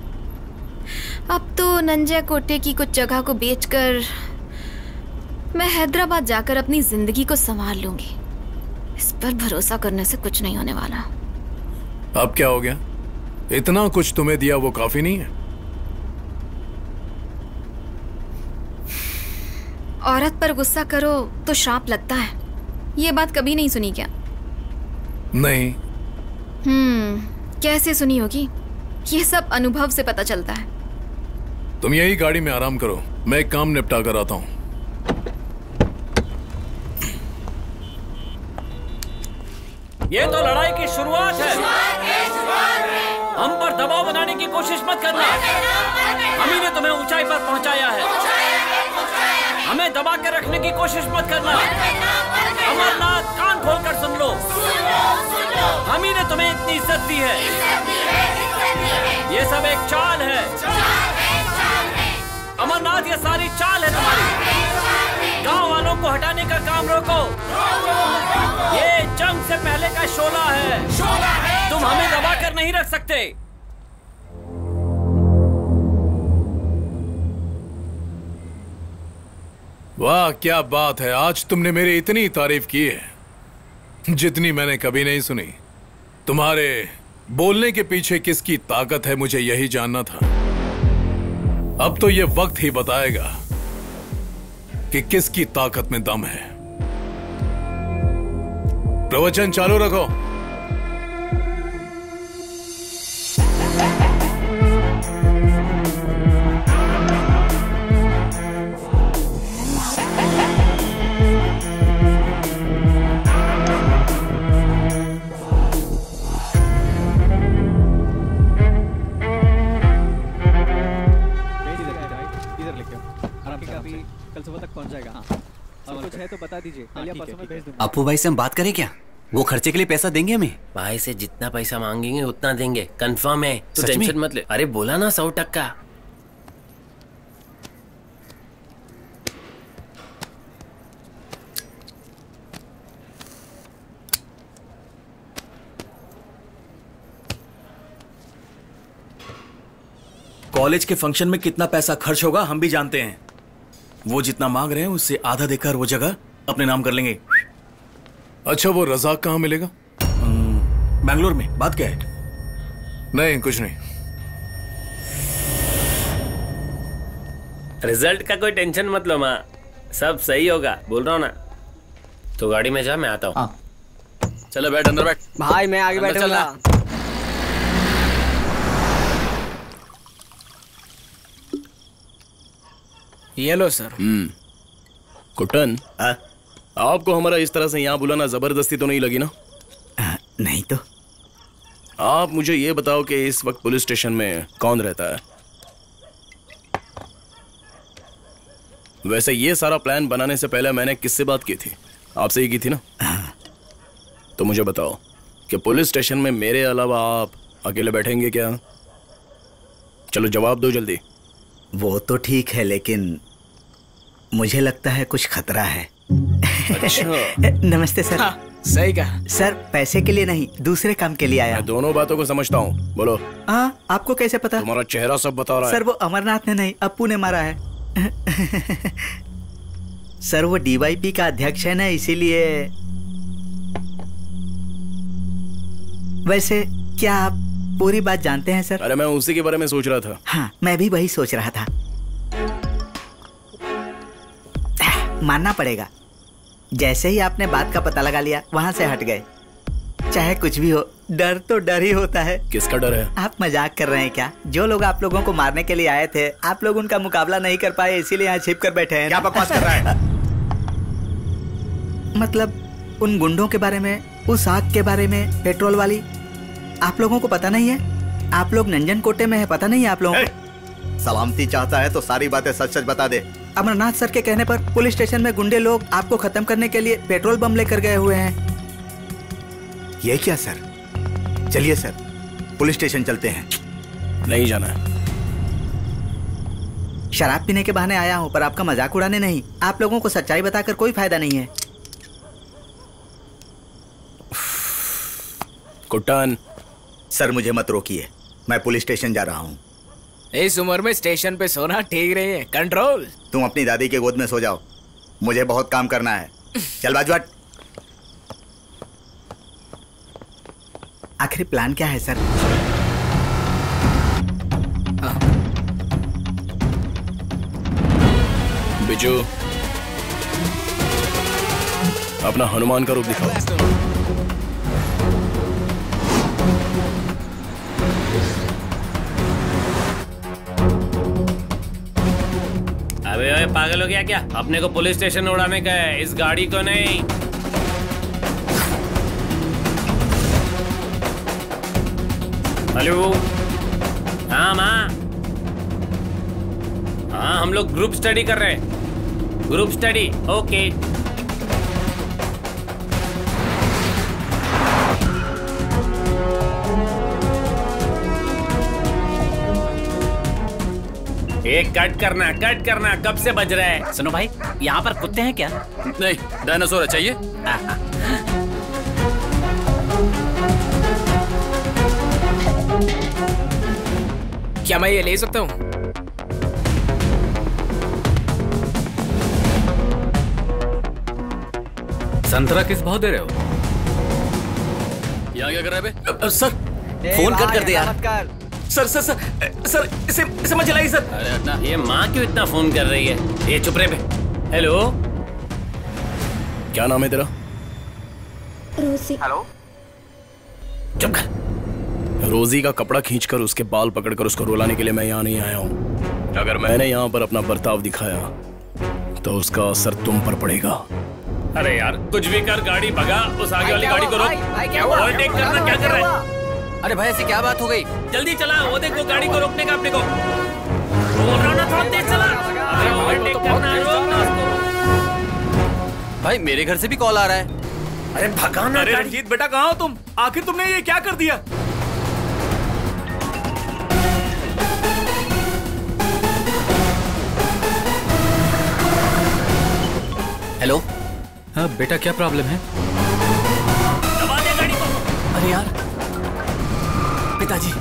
अब तो नंजा कोटे की कुछ जगह को बेचकर मैं हैदराबाद जाकर अपनी जिंदगी को संभाल लूंगी। इस पर भरोसा करने से कुछ नहीं होने वाला। अब क्या हो गया? इतना कुछ तुम्हें दिया वो काफी नहीं है? औरत पर गुस्सा करो तो श्राप लगता है, ये बात कभी नहीं सुनी क्या? नहीं। हम्म, कैसे सुनी होगी? ये सब अनुभव से पता चलता है। तुम यही गाड़ी में आराम करो, मैं एक काम निपटा कर आता हूं। ये तो लड़ाई की शुरुआत है। हम पर दबाव बनाने की कोशिश मत करना। हम ही ने तुम्हें ऊंचाई पर पहुंचाया है। हमें दबा कर रखने की कोशिश मत करना। अमरनाथ, कान खोलकर सुन लो। हम ही ने तुम्हें इतनी इज्जत दी है। ये सब एक चाल है। अमरनाथ, ये सारी चाल है तुम्हारी। गांव वालों को हटाने का काम रोको। ये जंग से पहले का शोला है। तुम हमें दबा कर नहीं रख सकते। वाह, क्या बात है। आज तुमने मेरी इतनी तारीफ की है जितनी मैंने कभी नहीं सुनी। तुम्हारे बोलने के पीछे किसकी ताकत है मुझे यही जानना था। अब तो ये वक्त ही बताएगा कि किसकी ताकत में दम है। प्रवचन चालू रखो। सब कुछ है तो बता दीजिए, कल या परसों में भेज दूंगा। अपू भाई से हम बात करें क्या? वो खर्चे के लिए पैसा देंगे हमें? भाई से जितना पैसा मांगेंगे उतना देंगे, कंफर्म है, तू सच टेंशन में? मत ले। अरे बोला ना सौ टक्का। कॉलेज के फंक्शन में कितना पैसा खर्च होगा हम भी जानते हैं। वो जितना मांग रहे हैं उससे आधा देकर वो जगह अपने नाम कर लेंगे। अच्छा, वो रजाक कहाँ मिलेगा? बैंगलोर में। बात क्या है? नहीं, कुछ नहीं। रिजल्ट का कोई टेंशन मत लो माँ, सब सही होगा, बोल रहा हूँ ना। तो गाड़ी में जा, मैं आता हूँ। चलो बैठ, अंदर बैठ। भाई मैं आगे अंदर बैठूंगा। ये लो सर। हम्म कुटन, आपको हमारा इस तरह से यहाँ बुलाना जबरदस्ती तो नहीं लगी ना? आ, नहीं तो। आप मुझे ये बताओ कि इस वक्त पुलिस स्टेशन में कौन रहता है? वैसे ये सारा प्लान बनाने से पहले मैंने किससे बात की थी? आपसे ही की थी ना? तो मुझे बताओ कि पुलिस स्टेशन में मेरे अलावा आप अकेले बैठेंगे क्या? चलो जवाब दो जल्दी। वो तो ठीक है, लेकिन मुझे लगता है कुछ खतरा है। अच्छा। नमस्ते सर। हाँ, सही कहा। सर पैसे के लिए नहीं, दूसरे काम के लिए आया। मैं दोनों बातों को समझता हूँ, बोलो। हाँ, आपको कैसे पता? तुम्हारा चेहरा सब बता रहा है। सर वो अमरनाथ ने नहीं, अप्पू ने मारा है। सर वो डीवाईपी का अध्यक्ष है ना, इसीलिए। वैसे क्या आप पूरी बात जानते हैं सर? अरे मैं उसी के बारे में सोच रहा था। हाँ, मैं भी वही सोच रहा था। मानना पड़ेगा, जैसे ही आपने बात का पता लगा लिया वहां से हट गए। चाहे कुछ भी हो, डर तो डर ही होता है। किसका डर है? आप मजाक कर रहे हैं क्या? जो लोग आप लोगों को मारने के लिए आए थे, आप लोग उनका मुकाबला नहीं कर पाए, इसीलिए यहाँ छिप कर बैठे हैं। क्या बकवास कर रहा है? मतलब उन गुंडों के बारे में, उस आग के बारे में, पेट्रोल वाली, आप लोगों को पता नहीं है? आप लोग नंजन कोटे में है, पता नहीं है आप लोगों को? सलामती चाहता है तो सारी बातें सच सच बता दे। अमरनाथ सर के कहने पर पुलिस स्टेशन में गुंडे लोग आपको खत्म करने के लिए पेट्रोल बम लेकर गए हुए हैं। ये क्या सर? चलिए सर, पुलिस स्टेशन चलते हैं। नहीं जाना है। शराब पीने के बहाने आया हूँ, पर आपका मजाक उड़ाने नहीं। आप लोगों को सच्चाई बताकर कोई फायदा नहीं है। कुट्टन। सर मुझे मत रोकिए, मैं पुलिस स्टेशन जा रहा हूँ। इस उम्र में स्टेशन पे सोना ठीक नहीं है। कंट्रोल। तुम अपनी दादी के गोद में सो जाओ, मुझे बहुत काम करना है। चल बाजू हट। आखिर प्लान क्या है सर? बिजू, अपना हनुमान का रूप दिखाओ। अबे ओए, पागल हो गया क्या? अपने को पुलिस स्टेशन उड़ाने का है, इस गाड़ी को नहीं। हेलो। हाँ माँ। हाँ, हम लोग ग्रुप स्टडी कर रहे हैं। Group study, okay. एक कट करना, कट करना, कब से बज रहा है? सुनो भाई, यहाँ पर कुत्ते हैं क्या? नहीं, डायनासोर चाहिए। क्या मैं ये ले सकता हूँ? संतरा किस भाव दे रहे हो? यहाँ क्या कर रहे हैं बे? सर फोन कट कर दे यार। सर सर सर सर इसे इसे मत जलाइए सर। अरे हटना। ये माँ क्यों इतना फोन कर रही है? ये चुप रहे पे। हेलो, क्या नाम है तेरा? रोजी। हेलो। चुप कर। रोजी का कपड़ा खींचकर उसके बाल पकड़कर उसको रुलाने के लिए मैं यहाँ नहीं आया हूँ। अगर मैंने यहाँ पर अपना बर्ताव दिखाया तो उसका असर तुम पर पड़ेगा। अरे यार, कुछ भी कर, गाड़ी भगा, उस आगे वाली गाड़ी को रोक। ओवरटेक करना, क्या कर रहा है? अरे भाई, ऐसी क्या बात हो गई? जल्दी चला, वो देखो गाड़ी को रोकने का अपने को। बोल रहा हूँ ना, थोड़ा तेज चला। अरे ओवरटेक करना, रोकना उसको। भाई मेरे घर से भी कॉल आ रहा है। अरे भगाना। अरे रंजीत बेटा कहाँ हो तुम? आखिर तुमने ये क्या कर दिया? हेलो। हाँ बेटा क्या प्रॉब्लम है? दबा दे गाड़ी को। अरे यार पिताजी।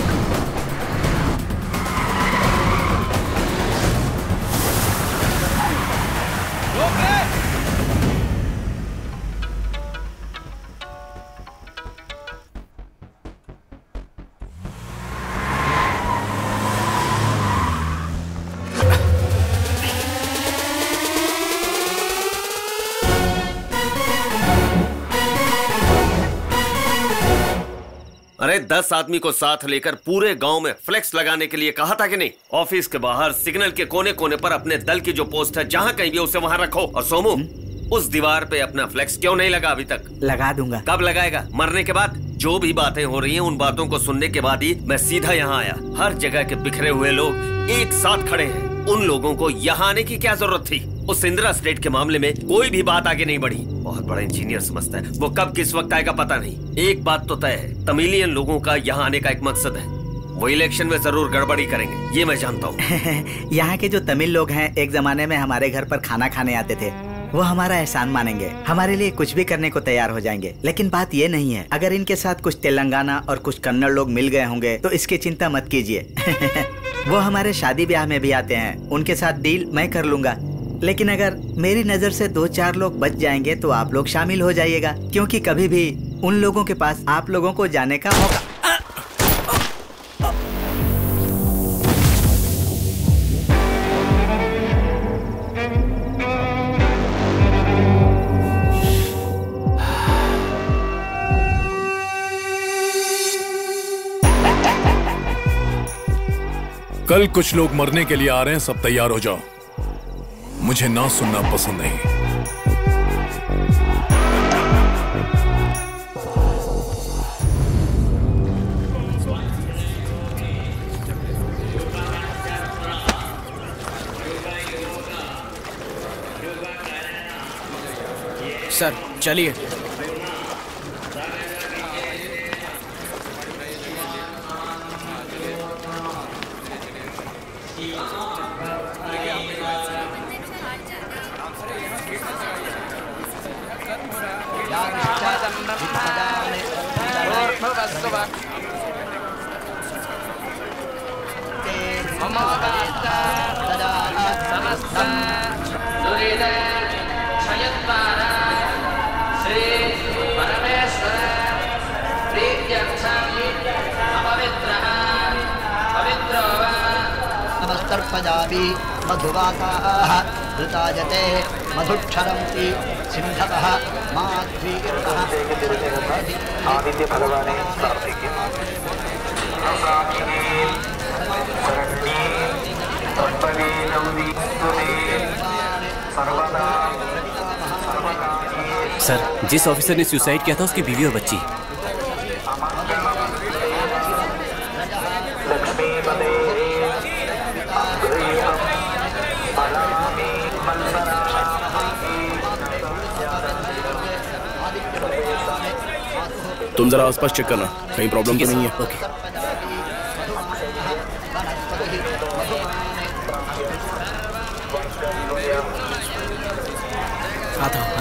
अरे दस आदमी को साथ लेकर पूरे गांव में फ्लेक्स लगाने के लिए कहा था कि नहीं? ऑफिस के बाहर सिग्नल के कोने कोने पर अपने दल की जो पोस्ट है जहां कहीं भी उसे वहां रखो। और सोमू उस दीवार पे अपना फ्लेक्स क्यों नहीं लगा अभी तक? लगा दूंगा। कब लगाएगा? मरने के बाद? जो भी बातें हो रही हैं उन बातों को सुनने के बाद ही मैं सीधा यहाँ आया। हर जगह के बिखरे हुए लोग एक साथ खड़े हैं। उन लोगों को यहाँ आने की क्या जरूरत थी? उस इंदिरा स्टेट के मामले में कोई भी बात आगे नहीं बढ़ी। बहुत बड़ा इंजीनियर समझता है, वो कब किस वक्त आएगा पता नहीं। एक बात तो तय है, तमिलियन लोगों का यहाँ आने का एक मकसद है। वो इलेक्शन में जरूर गड़बड़ी करेंगे, ये मैं जानता हूँ। यहाँ के जो तमिल लोग हैं एक जमाने में हमारे घर पर खाना खाने आते थे। वो हमारा एहसान मानेंगे, हमारे लिए कुछ भी करने को तैयार हो जाएंगे। लेकिन बात ये नहीं है, अगर इनके साथ कुछ तेलंगाना और कुछ कन्नड़ लोग मिल गए होंगे तो इसकी चिंता मत कीजिए। वो हमारे शादी ब्याह में भी आते हैं, उनके साथ डील मैं कर लूंगा। लेकिन अगर मेरी नजर से दो चार लोग बच जाएंगे तो आप लोग शामिल हो जाइएगा, क्योंकि कभी भी उन लोगों के पास आप लोगों को जाने का मौका। कल कुछ लोग मरने के लिए आ रहे हैं, सब तैयार हो जाओ। मुझे ना सुनना पसंद नहीं। सर चलिए। नमस्तर्पयामि मधुवासाः ऋताजते मधुक्षरन्ति सिन्धवः माध्वीर्णः आदित्य भगवाने कार्तिके सर, जिस ऑफिसर ने सुसाइड किया था उसकी बीवी और बच्ची। तुम जरा आसपास चेक करना, कहीं प्रॉब्लम तो नहीं है। ओके। आता हूँ।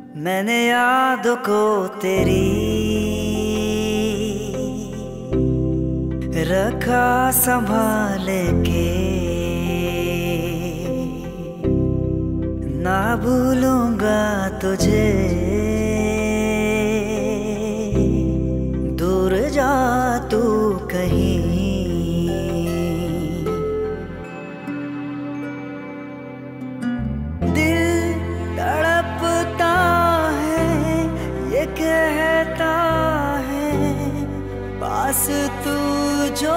मैंने यादों को तेरी रखा संभाल के, ना भूलूंगा तुझे, दूर जा तू कहीं। दिल तड़पता है, ये कहता है पास तू जो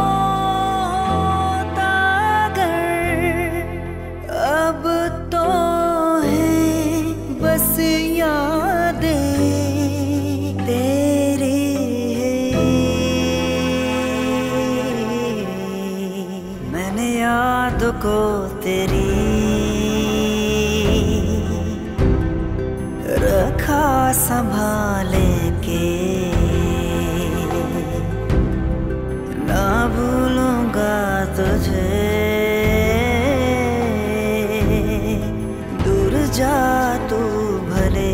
होता अगर, अब तो है बस यादें तेरी है। मैंने यादों को तेरी रखा संभाले के, ना भूलूंगा तुझे, दूर जा तू भले।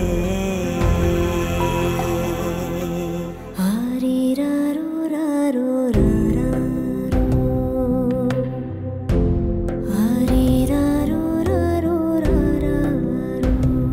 हरी रा रो रा रो रा रा रो, हरी रा रो रा रो रा रा रो।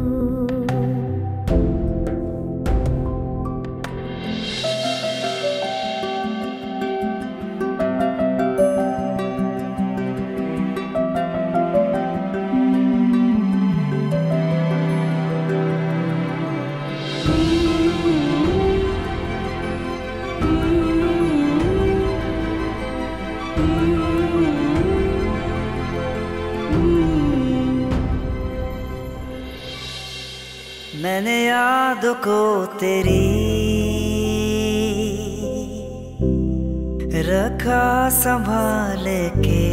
मैंने यादों को तेरी रखा संभाल के,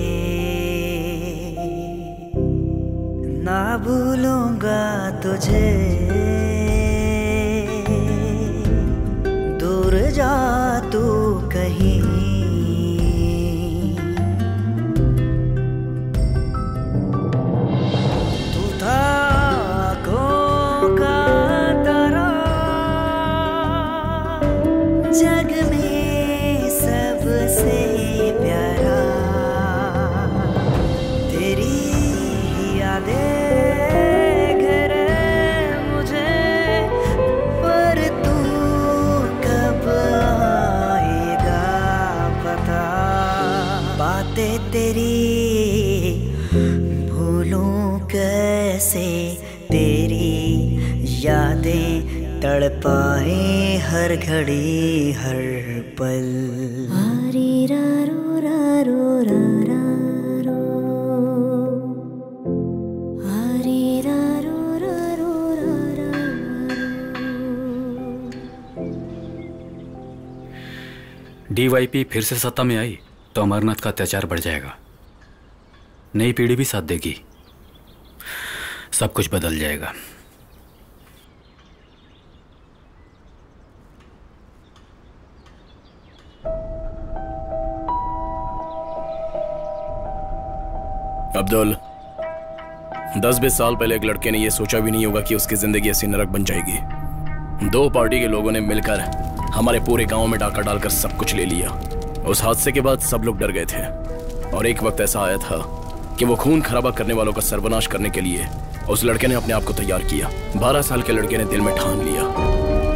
ना भूलूंगा तुझे, दूर जा तू कहीं। तू था जग में सबसे प्यारा, तेरी यादें घर मुझे, पर तू कब आएगा पता। बातें तेरी भूलूं कैसे, तेरी यादें तड़पाए हर घड़ी हर पल। हरी रा रो रा रो रा रा रो, हरी रा रो रा रो रा रा रो। डीवाईपी फिर से सत्ता में आई तो अमरनाथ का अत्याचार बढ़ जाएगा, नई पीढ़ी भी साथ देगी, सब कुछ बदल जाएगा। अब्दुल, दस बीस साल पहले एक लड़के ने यह सोचा भी नहीं होगा कि उसकी जिंदगी ऐसी नरक बन जाएगी। दो पार्टी के लोगों ने मिलकर हमारे पूरे गांव में डाका डालकर सब कुछ ले लिया। उस हादसे के बाद सब लोग डर गए थे और एक वक्त ऐसा आया था कि वो खून खराबा करने वालों का सर्वनाश करने के लिए उस लड़के ने अपने आप को तैयार किया। बारह साल के लड़के ने दिल में ठान लिया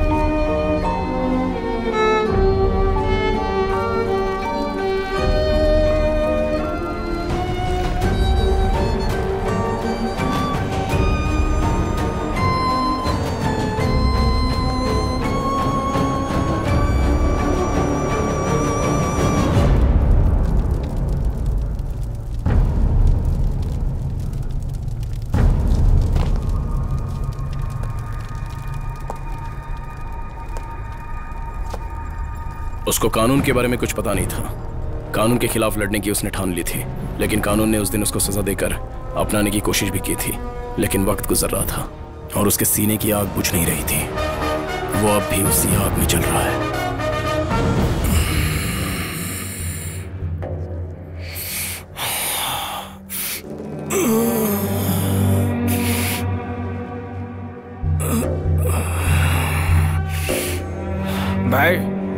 उसको कानून के बारे में कुछ पता नहीं था। कानून के खिलाफ लड़ने की उसने ठान ली थी, लेकिन कानून ने उस दिन उसको सजा देकर अपनाने की कोशिश भी की थी। लेकिन वक्त गुजर रहा था और उसके सीने की आग बुझ नहीं रही थी। वो अब भी उसी आग में जल रहा है। भाई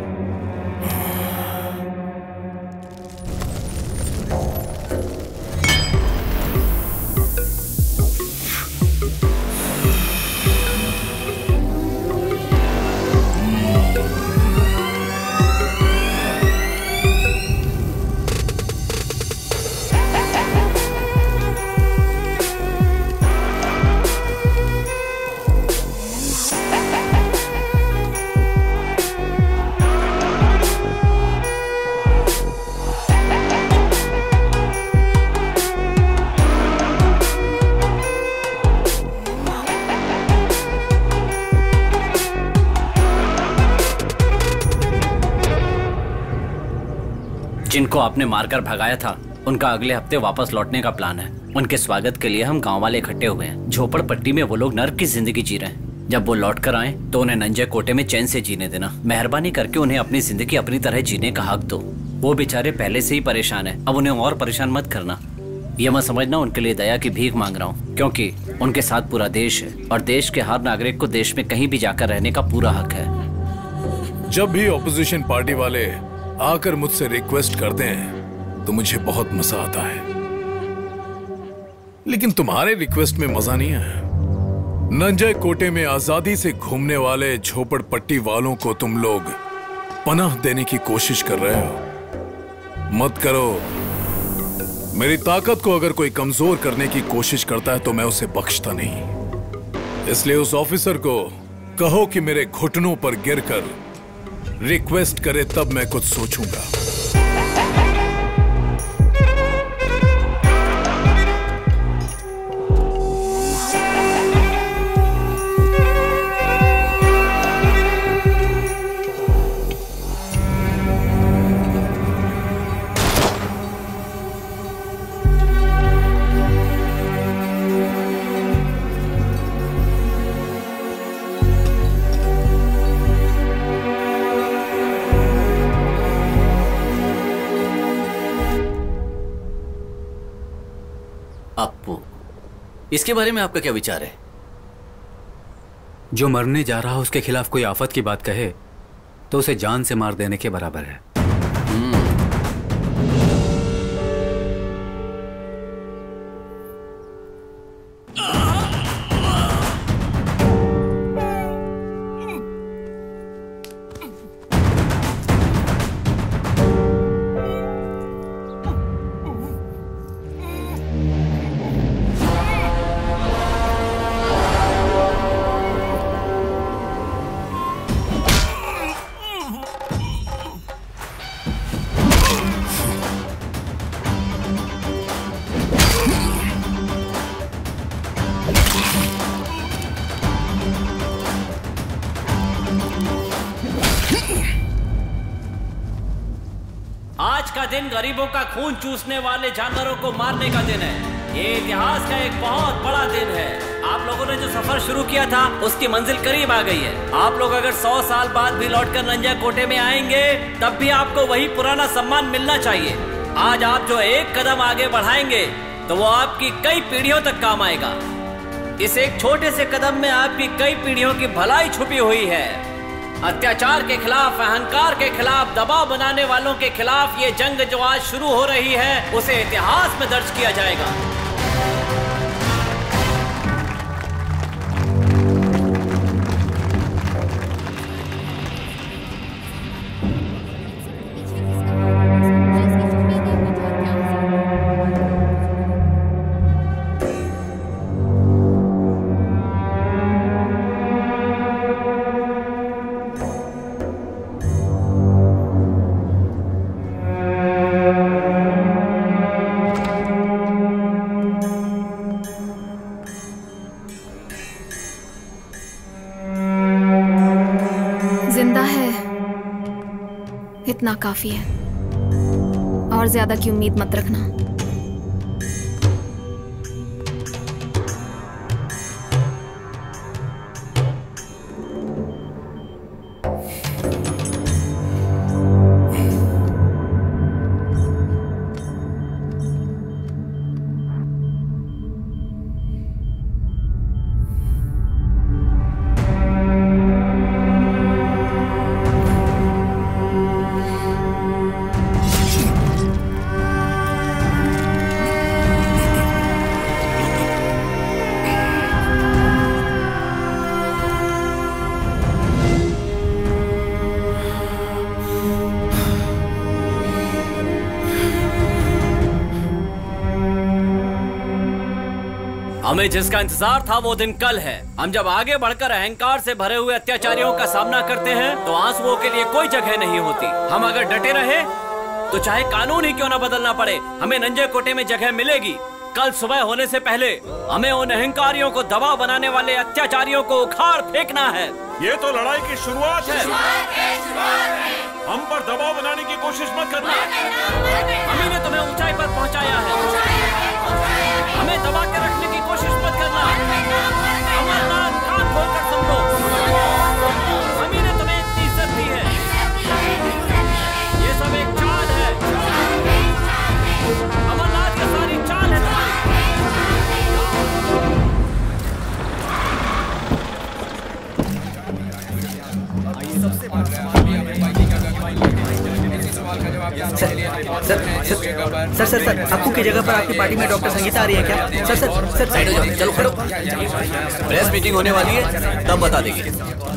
जिनको आपने मारकर भगाया था उनका अगले हफ्ते वापस लौटने का प्लान है। उनके स्वागत के लिए हम गांव वाले इकट्ठे हुए हैं। झोपड़पट्टी में वो लोग नर्क की जिंदगी जी रहे हैं। जब वो लौट कर आए तो उन्हें नंजे कोटे में चैन से जीने देना। मेहरबानी करके उन्हें अपनी जिंदगी अपनी तरह जीने का हक दो। वो बेचारे पहले से ही परेशान है, अब उन्हें और परेशान मत करना। ये मत समझना उनके लिए दया की भीख मांग रहा हूँ, क्योंकि उनके साथ पूरा देश है और देश के हर नागरिक को देश में कहीं भी जाकर रहने का पूरा हक है। जब भी ऑपोजिशन पार्टी वाले आकर मुझसे रिक्वेस्ट करते हैं तो मुझे बहुत मजा आता है, लेकिन तुम्हारे रिक्वेस्ट में मजा नहीं है। नंजय कोटे में आजादी से घूमने वाले झोपड़पट्टी वालों को तुम लोग पनाह देने की कोशिश कर रहे हो। मत करो। मेरी ताकत को अगर कोई कमजोर करने की कोशिश करता है तो मैं उसे बख्शता नहीं। इसलिए उस ऑफिसर को कहो कि मेरे घुटनों पर गिरकर रिक्वेस्ट करे, तब मैं कुछ सोचूंगा। इसके बारे में आपका क्या विचार है? जो मरने जा रहा है उसके खिलाफ कोई आफत की बात कहे तो उसे जान से मार देने के बराबर है। दिन गरीबों का खून चूसने वाले जानवरों को मारने का दिन है। ये इतिहास का एक बहुत बड़ा दिन है। आप लोगों ने जो सफर शुरू किया था उसकी मंजिल करीब आ गई है। आप लोग अगर सौ साल बाद भी लौटकर नंजा कोटे में आएंगे तब भी आपको वही पुराना सम्मान मिलना चाहिए। आज आप जो एक कदम आगे बढ़ाएंगे तो वो आपकी कई पीढ़ियों तक काम आएगा। इस एक छोटे से कदम में आपकी कई पीढ़ियों की भलाई छुपी हुई है। अत्याचार के खिलाफ, अहंकार के खिलाफ, दबाव बनाने वालों के खिलाफ ये जंग जो आज शुरू हो रही है उसे इतिहास में दर्ज किया जाएगा। इतना काफी है, और ज्यादा की उम्मीद मत रखना। हमें जिसका इंतजार था वो दिन कल है। हम जब आगे बढ़कर अहंकार से भरे हुए अत्याचारियों का सामना करते हैं तो आंसुओं के लिए कोई जगह नहीं होती। हम अगर डटे रहे तो चाहे कानून ही क्यों ना बदलना पड़े, हमें नंजे कोटे में जगह मिलेगी। कल सुबह होने से पहले हमें उन अहंकारियों को दबाव बनाने वाले अत्याचारियों को उखाड़ फेंकना है। ये तो लड़ाई की शुरुआत है। हम पर दबाव बनाने की कोशिश मत करना। हमें ने तुम्हें ऊंचाई पर पहुंचाया है, हमें दबा के रखने की कोशिश मत करना। अमरनाथ कान खोलकर सुन लो, हमें ने तुम्हें इतनी इज्जत दी है। ये सब एक चाल है, अमरनाथ की सारी चाल है तुम्हारी। सर सर सर सर आपको की जगह पर आपकी पार्टी में डॉक्टर संगीता आ रही है क्या? सर सर सर साइड हो जाओ, चलो खड़ो। प्रेस मीटिंग होने वाली है, तब बता देंगे।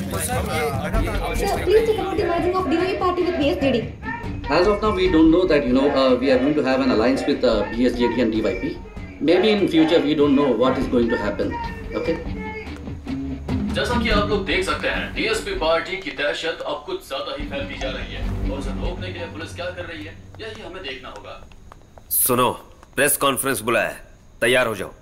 As of now, we don't know that, you know, uh, we are going to have an alliance with uh, B S J D and D Y P. Maybe in future, we don't know what is going to happen. Okay? जैसा कि आप लोग देख सकते हैं, DSP party की दहशत अब कुछ ज्यादा ही फैलती जा रही है और उसे रोकने के लिए पुलिस क्या कर रही है, यही हमें देखना होगा। सुनो, प्रेस कॉन्फ्रेंस बुलाया है, तैयार हो जाओ।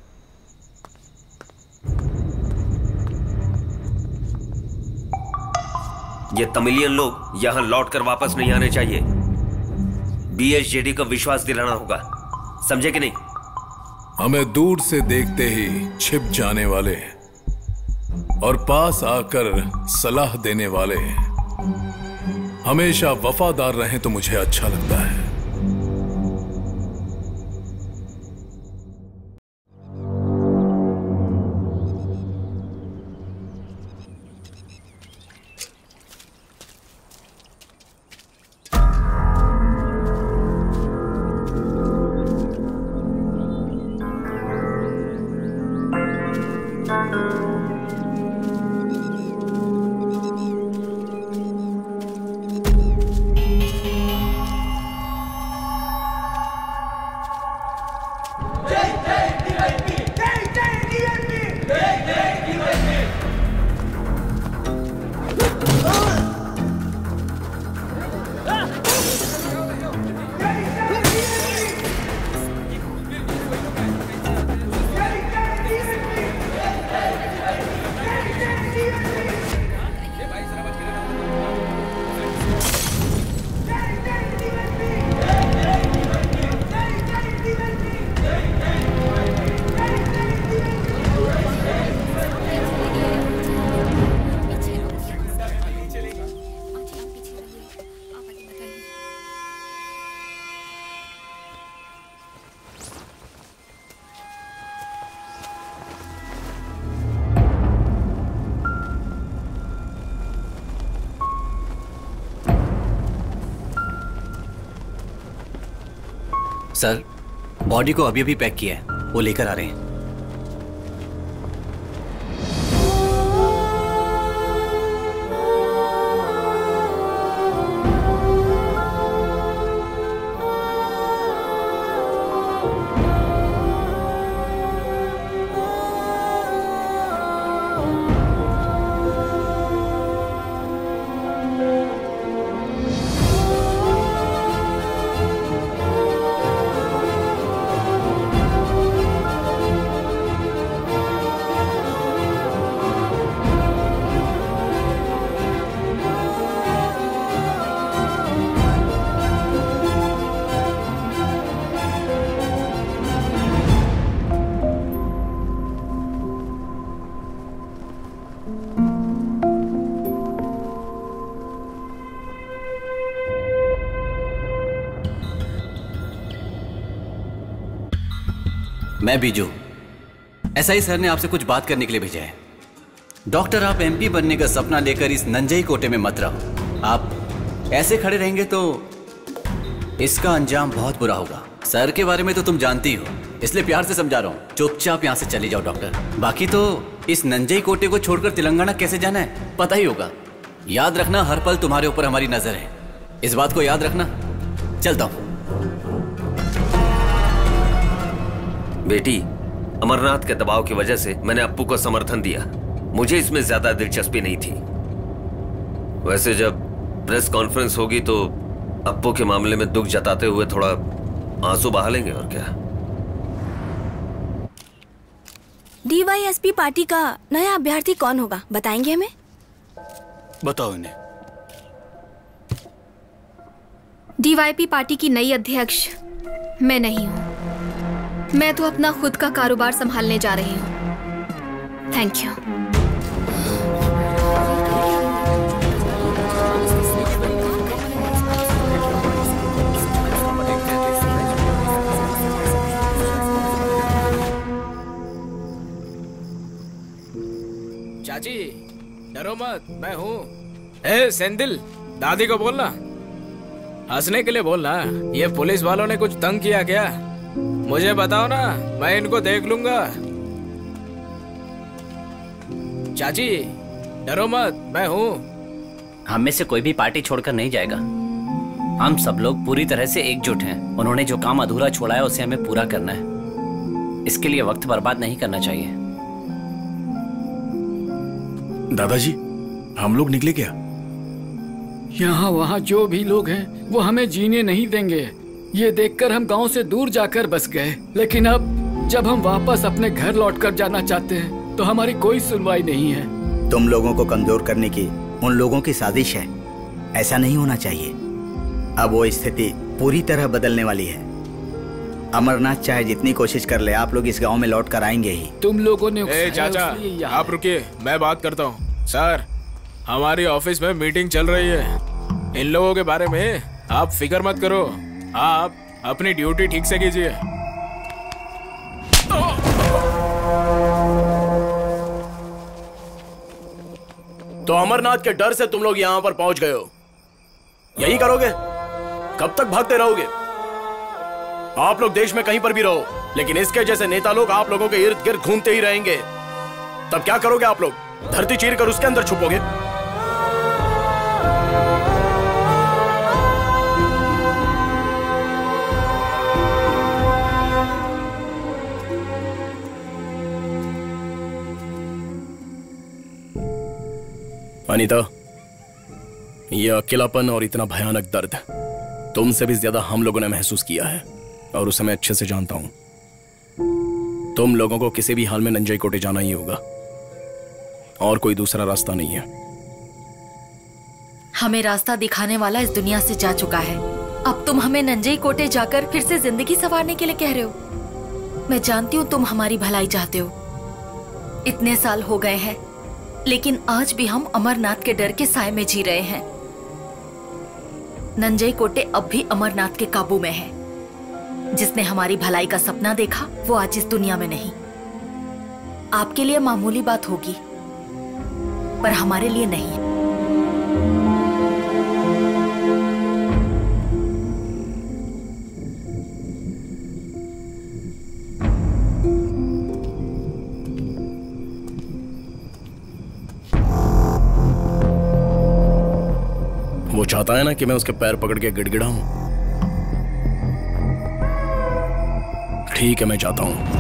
ये तमिलियन लोग यहां लौटकर वापस नहीं आने चाहिए। बीएसजेडी को विश्वास दिलाना होगा, समझे कि नहीं? हमें दूर से देखते ही छिप जाने वाले और पास आकर सलाह देने वाले हमेशा वफादार रहें तो मुझे अच्छा लगता है। सर, बॉडी को अभी अभी पैक किया है, वो लेकर आ रहे हैं। मैं बीजू, एसआई सर ने आपसे कुछ बात करने के लिए भेजा है। डॉक्टर, आप एमपी बनने का सपना लेकर इस नंजई कोटे में मत रहो। आप ऐसे खड़े रहेंगे तो इसका अंजाम बहुत बुरा होगा। सर के बारे में तो तुम जानती हो, इसलिए प्यार से समझा रहा हूँ, चुपचाप यहाँ से चले जाओ डॉक्टर। बाकी तो इस नंजई कोटे को छोड़कर तेलंगाना कैसे जाना है पता ही होगा। याद रखना, हर पल तुम्हारे ऊपर हमारी नजर है, इस बात को याद रखना। चलता हूं। बेटी, अमरनाथ के दबाव की वजह से मैंने अप्पू को समर्थन दिया। मुझे इसमें ज्यादा दिलचस्पी नहीं थी। वैसे जब प्रेस कॉन्फ्रेंस होगी तो अप्पू के मामले में दुख जताते हुए थोड़ा आंसू बहा लेंगे, और क्या। डीवाईएसपी पार्टी का नया अभ्यर्थी कौन होगा, बताएंगे हमें? बताओ इन्हें। डीवाईपी पार्टी की नई अध्यक्ष मैं नहीं हूँ। मैं तो अपना खुद का कारोबार संभालने जा रही हूँ। Thank you. चाची डरो मत, मैं हूँ। ए सेंदिल, दादी को बोलना, हंसने के लिए बोलना। ये पुलिस वालों ने कुछ तंग किया क्या? मुझे बताओ ना, मैं इनको देख लूंगा। चाची डरो मत, मैं हूँ। हम में से कोई भी पार्टी छोड़कर नहीं जाएगा। हम सब लोग पूरी तरह से एकजुट हैं। उन्होंने जो काम अधूरा छोड़ा है उसे हमें पूरा करना है। इसके लिए वक्त बर्बाद नहीं करना चाहिए। दादाजी, हम लोग निकले क्या? यहाँ वहाँ जो भी लोग हैं वो हमें जीने नहीं देंगे। ये देखकर हम गांव से दूर जाकर बस गए, लेकिन अब जब हम वापस अपने घर लौटकर जाना चाहते हैं तो हमारी कोई सुनवाई नहीं है। तुम लोगों को कमजोर करने की उन लोगों की साजिश है। ऐसा नहीं होना चाहिए। अब वो स्थिति पूरी तरह बदलने वाली है। अमरनाथ चाहे जितनी कोशिश कर ले, आप लोग इस गांव में लौट कर आएंगे ही। तुम लोगों ने ए चाचा, आप रुकिए, मैं बात करता हूँ। सर, हमारी ऑफिस में मीटिंग चल रही है। इन लोगों के बारे में आप फिक्र मत करो। आप अपनी ड्यूटी ठीक से कीजिए। तो अमरनाथ के डर से तुम लोग यहाँ पर पहुंच गए हो। यही करोगे? कब तक भागते रहोगे? आप लोग देश में कहीं पर भी रहो, लेकिन इसके जैसे नेता लोग आप लोगों के इर्द गिर्द घूमते ही रहेंगे। तब क्या करोगे आप लोग? धरती चीर कर उसके अंदर छुपोगे? अनीता, यह अकेलापन और इतना भयानक दर्द तुमसे भी ज्यादा हम लोगों ने महसूस किया है, और उसे मैं अच्छे से जानता हूं। तुम लोगों को किसी भी हाल में नंजई कोटे जाना ही होगा, और कोई दूसरा रास्ता नहीं है। हमें रास्ता दिखाने वाला इस दुनिया से जा चुका है। अब तुम हमें नंजई कोटे जाकर फिर से जिंदगी संवारने के लिए कह रहे हो। मैं जानती हूँ तुम हमारी भलाई चाहते हो। इतने साल हो गए हैं, लेकिन आज भी हम अमरनाथ के डर के साए में जी रहे हैं। नंजई कोटे अब भी अमरनाथ के काबू में है। जिसने हमारी भलाई का सपना देखा वो आज इस दुनिया में नहीं। आपके लिए मामूली बात होगी, पर हमारे लिए नहीं। वो चाहता है ना कि मैं उसके पैर पकड़ के गिड़गिड़ाऊं। ठीक है, मैं जाता हूं।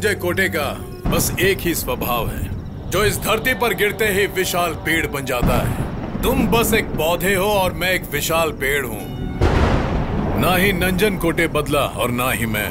नंजय कोटे का बस एक ही स्वभाव है, जो इस धरती पर गिरते ही विशाल पेड़ बन जाता है। तुम बस एक पौधे हो और मैं एक विशाल पेड़ हूं। ना ही नंजन कोटे बदला और ना ही मैं।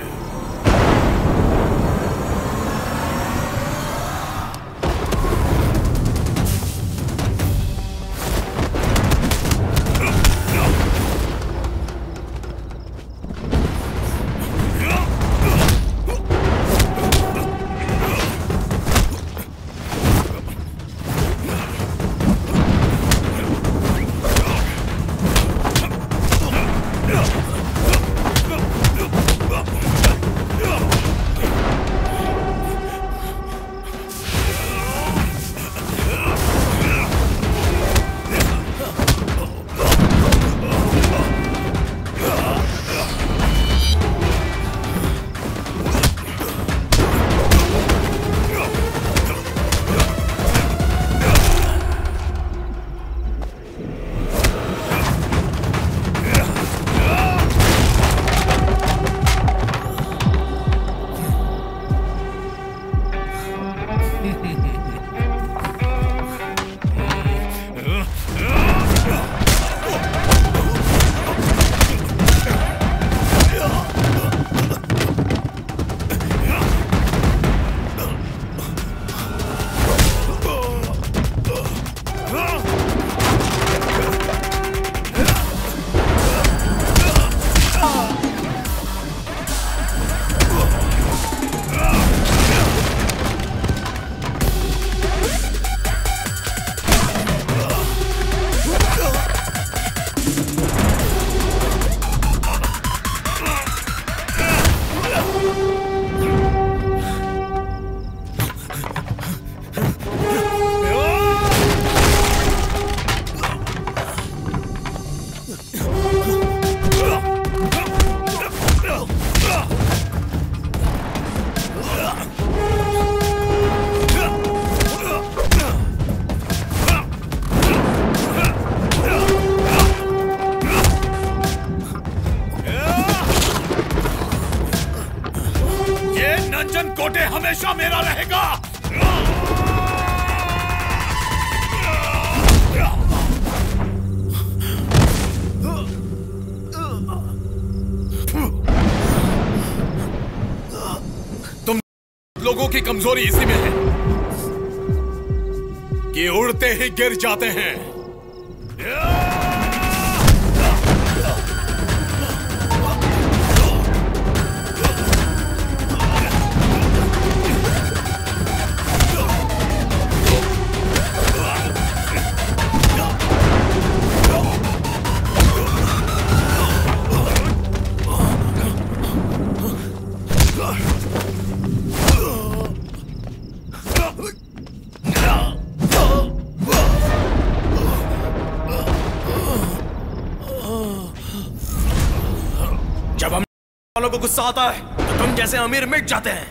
हमेशा मेरा रहेगा। तुम लोगों की कमजोरी इसी में है कि उड़ते ही गिर जाते हैं। जब हम वालों को गुस्सा आता है तो तुम जैसे अमीर मिट जाते हैं।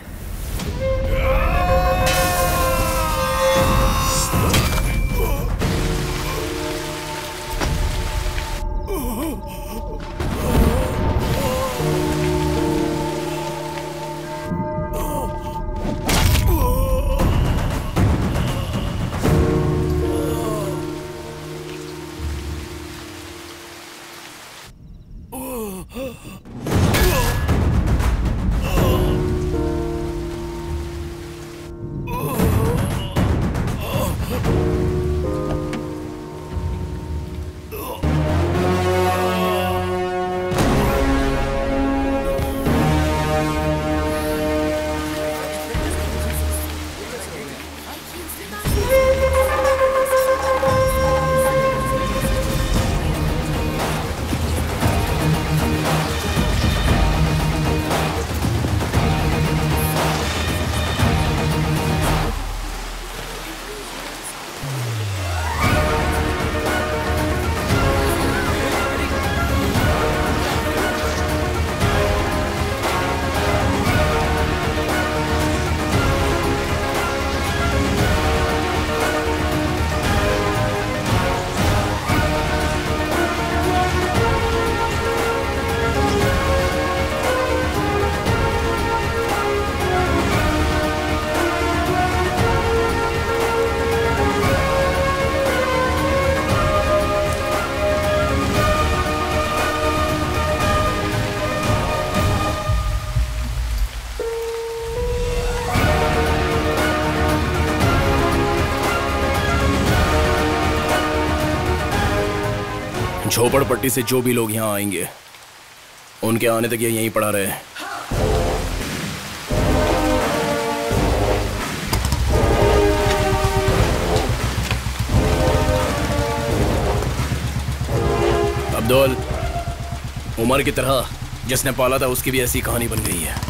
झोपड़पट्टी से जो भी लोग यहाँ आएंगे उनके आने तक ये यहीं पड़ा रहे। अब्दुल, उमर की तरह जिसने पाला था उसकी भी ऐसी कहानी बन गई है।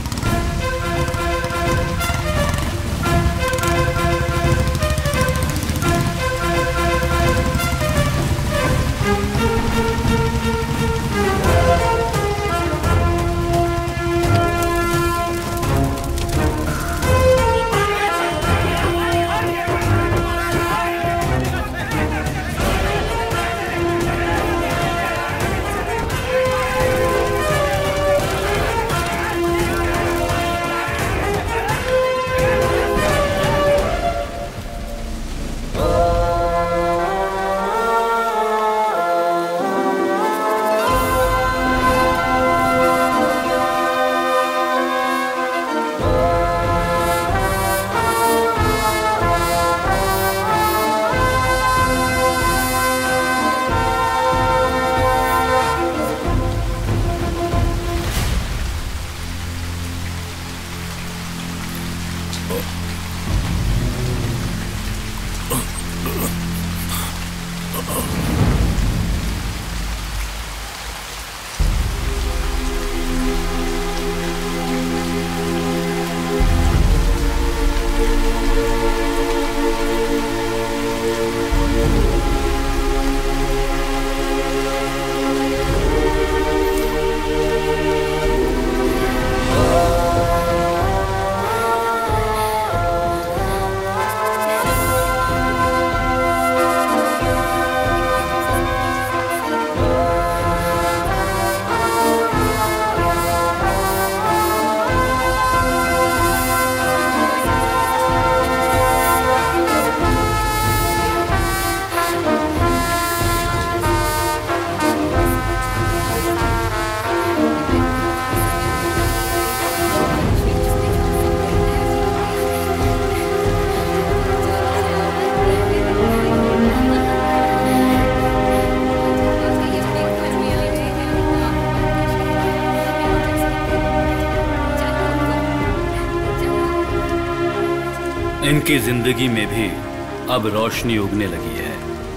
इनकी जिंदगी में भी अब रोशनी उगने लगी है।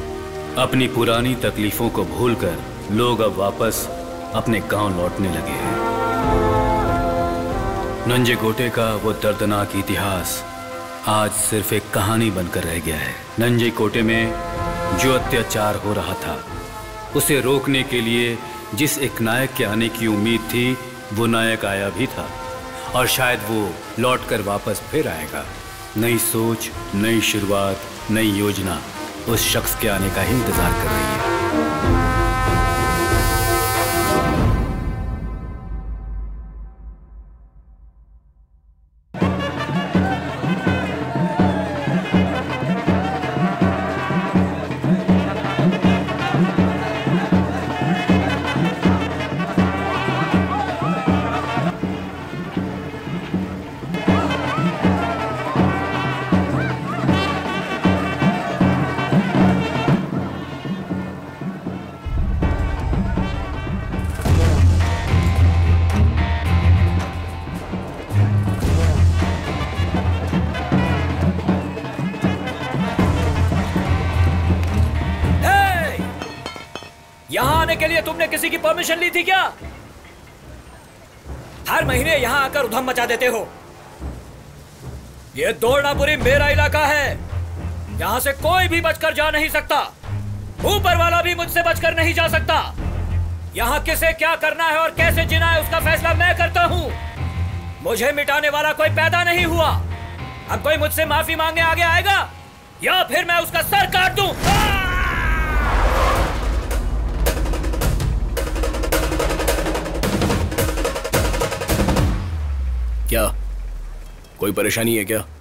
अपनी पुरानी तकलीफों को भूलकर लोग अब वापस अपने गांव लौटने लगे हैं। नंजे गोटे का वो दर्दनाक इतिहास आज सिर्फ एक कहानी बनकर रह गया है। नंजे कोटे में जो अत्याचार हो रहा था उसे रोकने के लिए जिस एक नायक के आने की उम्मीद थी वो नायक आया भी था और शायद वो लौटकर वापस फिर आएगा। नई सोच, नई शुरुआत, नई योजना उस शख्स के आने का ही इंतजार कर रही है। के लिए तुमने किसी की परमिशन ली थी क्या? हर महीने यहां आकर उधम मचा देते हो। यह दौड़नापुरी मेरा इलाका है, यहां से कोई भी बचकर जा नहीं सकता। ऊपर वाला भी मुझसे बचकर नहीं जा सकता। यहां किसे क्या करना है और कैसे जीना है उसका फैसला मैं करता हूं। मुझे मिटाने वाला कोई पैदा नहीं हुआ। अब कोई मुझसे माफी मांगने आगे आएगा या फिर मैं उसका सर काट दूं। क्या कोई परेशानी है क्या?